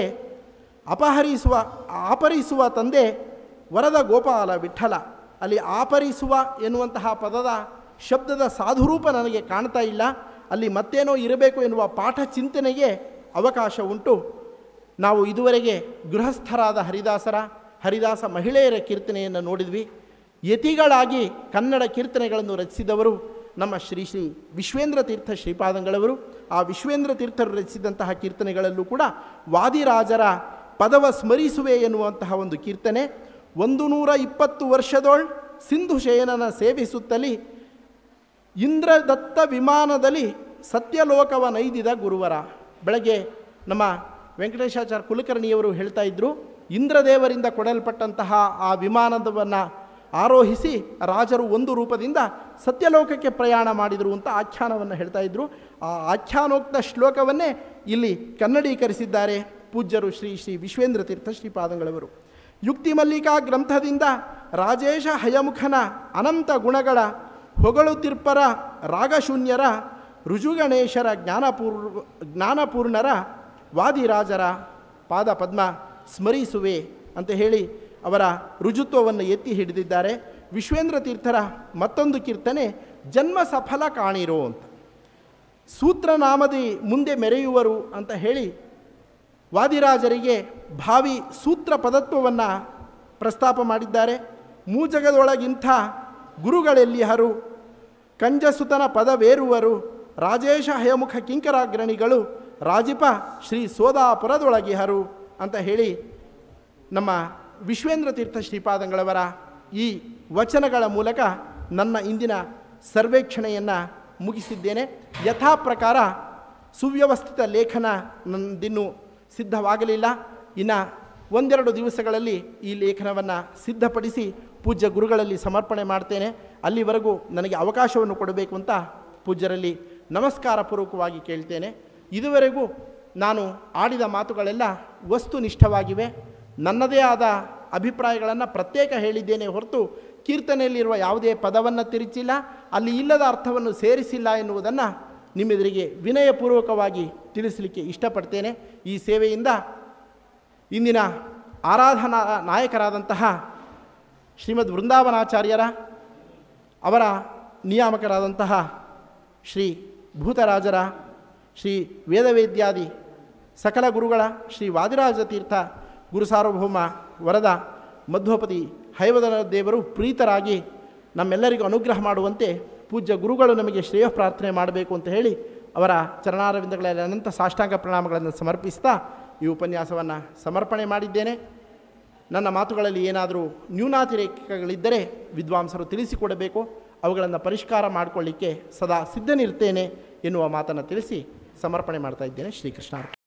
ಆಪರಿಸುವ ತಂದೆ ವರದ ಗೋಪಾಲ ವಿಠಲ. ಅಲ್ಲಿ ಆಪರಿಸುವ ಎನ್ನುವಂತಹ ಪದದ ಶಬ್ದದ ಸಾಧುರೂಪ ನನಗೆ ಕಾಣ್ತಾ ಇಲ್ಲ. ಅಲ್ಲಿ ಮತ್ತೇನೋ ಇರಬೇಕು ಎನ್ನುವ ಪಾಠ ಚಿಂತನೆಗೆ ಅವಕಾಶ ಉಂಟು. ನಾವು ಇದುವರೆಗೆ ಗೃಹಸ್ಥರಾದ ಹರಿದಾಸ ಮಹಿಳೆಯರ ಕೀರ್ತನೆಯನ್ನು ನೋಡಿದ್ವಿ. ಯತಿಗಳಾಗಿ ಕನ್ನಡ ಕೀರ್ತನೆಗಳನ್ನು ರಚಿಸಿದವರು ನಮ್ಮ ಶ್ರೀ ವಿಶ್ವೇಂದ್ರ ತೀರ್ಥ ಶ್ರೀಪಾದಂಗಳವರು. ಆ ವಿಶ್ವೇಂದ್ರ ತೀರ್ಥರು ರಚಿಸಿದಂತಹ ಕೀರ್ತನೆಗಳಲ್ಲೂ ಕೂಡ ವಾದಿರಾಜರ ಪದವ ಸ್ಮರಿಸುವೆ ಎನ್ನುವಂತಹ ಒಂದು ಕೀರ್ತನೆ. 120 ವರ್ಷದೊಳ್ ಸಿಂಧು ಶಯನನ ಸೇವಿಸುತ್ತಲಿ ಇಂದ್ರದತ್ತ ವಿಮಾನದಲ್ಲಿ ಸತ್ಯಲೋಕವ ನೈದಿದ ಗುರುವರ. ಬೆಳಗ್ಗೆ ನಮ್ಮ ವೆಂಕಟೇಶಾಚಾರ್ಯ ಕುಲಕರ್ಣಿಯವರು ಹೇಳ್ತಾ ಇದ್ದರು, ಇಂದ್ರದೇವರಿಂದ ಕೊಡಲ್ಪಟ್ಟಂತಹ ಆ ವಿಮಾನವನ್ನು ಆರೋಹಿಸಿ ರಾಜರು ಒಂದು ರೂಪದಿಂದ ಸತ್ಯಲೋಕಕ್ಕೆ ಪ್ರಯಾಣ ಮಾಡಿದರು ಅಂತ ಆಖ್ಯಾನವನ್ನು ಹೇಳ್ತಾ ಇದ್ದರು. ಆ ಆಖ್ಯಾನೋಕ್ತ ಶ್ಲೋಕವನ್ನೇ ಇಲ್ಲಿ ಕನ್ನಡೀಕರಿಸಿದ್ದಾರೆ ಪೂಜ್ಯರು ಶ್ರೀ ವಿಶ್ವೇಂದ್ರ ತೀರ್ಥ ಶ್ರೀಪಾದಂಗಳವರು. ಯುಕ್ತಿ ಮಲ್ಲಿಕಾ ಗ್ರಂಥದಿಂದ ರಾಜೇಶ ಹಯಮುಖನ ಅನಂತ ಗುಣಗಳ ಹೊಗಳುತಿರ್ಪರ ರಾಗಶೂನ್ಯರ ಋಜುಗಣೇಶರ ಜ್ಞಾನಪೂರ್ಣರ ವಾದಿರಾಜರ ಪಾದ ಪದ್ಮ ಸ್ಮರಿಸುವೆ ಅಂತ ಹೇಳಿ ಅವರ ರುಜುತ್ವವನ್ನು ಎತ್ತಿ ಹಿಡಿದಿದ್ದಾರೆ. ವಿಶ್ವೇಂದ್ರ ತೀರ್ಥರ ಮತ್ತೊಂದು ಕೀರ್ತನೆ ಜನ್ಮ ಸಫಲ ಕಾಣಿರೋ ಅಂತ. ಸೂತ್ರನಾಮದಿ ಮುಂದೆ ಮೆರೆಯುವರು ಅಂತ ಹೇಳಿ ವಾದಿರಾಜರಿಗೆ ಭಾವಿ ಸೂತ್ರ ಪದತ್ವವನ್ನು ಪ್ರಸ್ತಾಪ ಮಾಡಿದ್ದಾರೆ. ಮೂಜಗದೊಳಗಿಂಥ ಗುರುಗಳೆಲ್ಲಿಹರು ಕಂಜಸುತನ ಪದವೇರುವರು ರಾಜೇಶ ಹಯಮುಖ ಕಿಂಕರಾಗ್ರಣಿಗಳು ರಾಜಿಪ ಶ್ರೀ ಸೋದಾಪುರದೊಳಗಿಹರು ಅಂತ ಹೇಳಿ ನಮ್ಮ ವಿಶ್ವೇಂದ್ರ ತೀರ್ಥ ಶ್ರೀಪಾದಂಗಳವರ ಈ ವಚನಗಳ ಮೂಲಕ ನನ್ನ ಇಂದಿನ ಸರ್ವೇಕ್ಷಣೆಯನ್ನು ಮುಗಿಸಿದ್ದೇನೆ. ಯಥಾ ಪ್ರಕಾರ ಸುವ್ಯವಸ್ಥಿತ ಲೇಖನ ನನ್ನದಿನ್ನೂ ಸಿದ್ಧವಾಗಲಿಲ್ಲ. ಇನ್ನು ಒಂದೆರಡು ದಿವಸಗಳಲ್ಲಿ ಈ ಲೇಖನವನ್ನು ಸಿದ್ಧಪಡಿಸಿ ಪೂಜ್ಯ ಗುರುಗಳಲ್ಲಿ ಸಮರ್ಪಣೆ ಮಾಡ್ತೇನೆ. ಅಲ್ಲಿವರೆಗೂ ನನಗೆ ಅವಕಾಶವನ್ನು ಕೊಡಬೇಕು ಅಂತ ಪೂಜ್ಯರಲ್ಲಿ ನಮಸ್ಕಾರ ಪೂರ್ವಕವಾಗಿ ಕೇಳ್ತೇನೆ. ಇದುವರೆಗೂ ನಾನು ಆಡಿದ ಮಾತುಗಳೆಲ್ಲ ವಸ್ತುನಿಷ್ಠವಾಗಿವೆ. ನನ್ನದೇ ಆದ ಅಭಿಪ್ರಾಯಗಳನ್ನು ಪ್ರತ್ಯೇಕ ಹೇಳಿದ್ದೇನೆ ಹೊರತು ಕೀರ್ತನೆಯಲ್ಲಿರುವ ಯಾವುದೇ ಪದವನ್ನು ತಿರುಚಿಲ್ಲ, ಅಲ್ಲಿ ಇಲ್ಲದ ಅರ್ಥವನ್ನು ಸೇರಿಸಿಲ್ಲ ಎನ್ನುವುದನ್ನು ನಿಮ್ಮೆದುರಿಗೆ ವಿನಯಪೂರ್ವಕವಾಗಿ ತಿಳಿಸಲಿಕ್ಕೆ ಇಷ್ಟಪಡ್ತೇನೆ. ಈ ಸೇವೆಯಿಂದ ಇಂದಿನ ಆರಾಧನಾ ನಾಯಕರಾದಂತಹ ಶ್ರೀಮದ್ ವೃಂದಾವನಾಚಾರ್ಯರ ಅವರ ನಿಯಾಮಕರಾದಂತಹ ಶ್ರೀ ಭೂತರಾಜರ ಶ್ರೀ ವೇದವೇದ್ಯಾದಿ ಸಕಲ ಗುರುಗಳ ಶ್ರೀ ವಾದಿರಾಜ ತೀರ್ಥ ಗುರು ಸಾರ್ವಭೌಮ ವರದ ಮಧ್ವಪತಿ ಹೈವದನ ದೇವರು ಪ್ರೀತರಾಗಿ ನಮ್ಮೆಲ್ಲರಿಗೂ ಅನುಗ್ರಹ ಮಾಡುವಂತೆ ಪೂಜ್ಯ ಗುರುಗಳು ನಮಗೆ ಶ್ರೇಯ ಪ್ರಾರ್ಥನೆ ಮಾಡಬೇಕು ಅಂತ ಹೇಳಿ ಅವರ ಚರಣಾರವಿಂದಗಳಲ್ಲಿ ಅನಂತ ಸಾಷ್ಟಾಂಗ ಪ್ರಣಾಮಗಳನ್ನು ಸಮರ್ಪಿಸ್ತಾ ಈ ಉಪನ್ಯಾಸವನ್ನು ಸಮರ್ಪಣೆ ಮಾಡಿದ್ದೇನೆ. ನನ್ನ ಮಾತುಗಳಲ್ಲಿ ಏನಾದರೂ ನ್ಯೂನಾತಿರೇಕಗಳಿದ್ದರೆ ವಿದ್ವಾಂಸರು ತಿಳಿಸಿಕೊಡಬೇಕು, ಅವುಗಳನ್ನು ಪರಿಷ್ಕಾರ ಮಾಡಿಕೊಳ್ಳಿಕ್ಕೆ ಸದಾ ಸಿದ್ಧನಿರ್ತೇನೆ ಎನ್ನುವ ಮಾತನ್ನು ತಿಳಿಸಿ ಸಮರ್ಪಣೆ ಮಾಡ್ತಾ ಇದ್ದೇನೆ. ಶ್ರೀಕೃಷ್ಣ.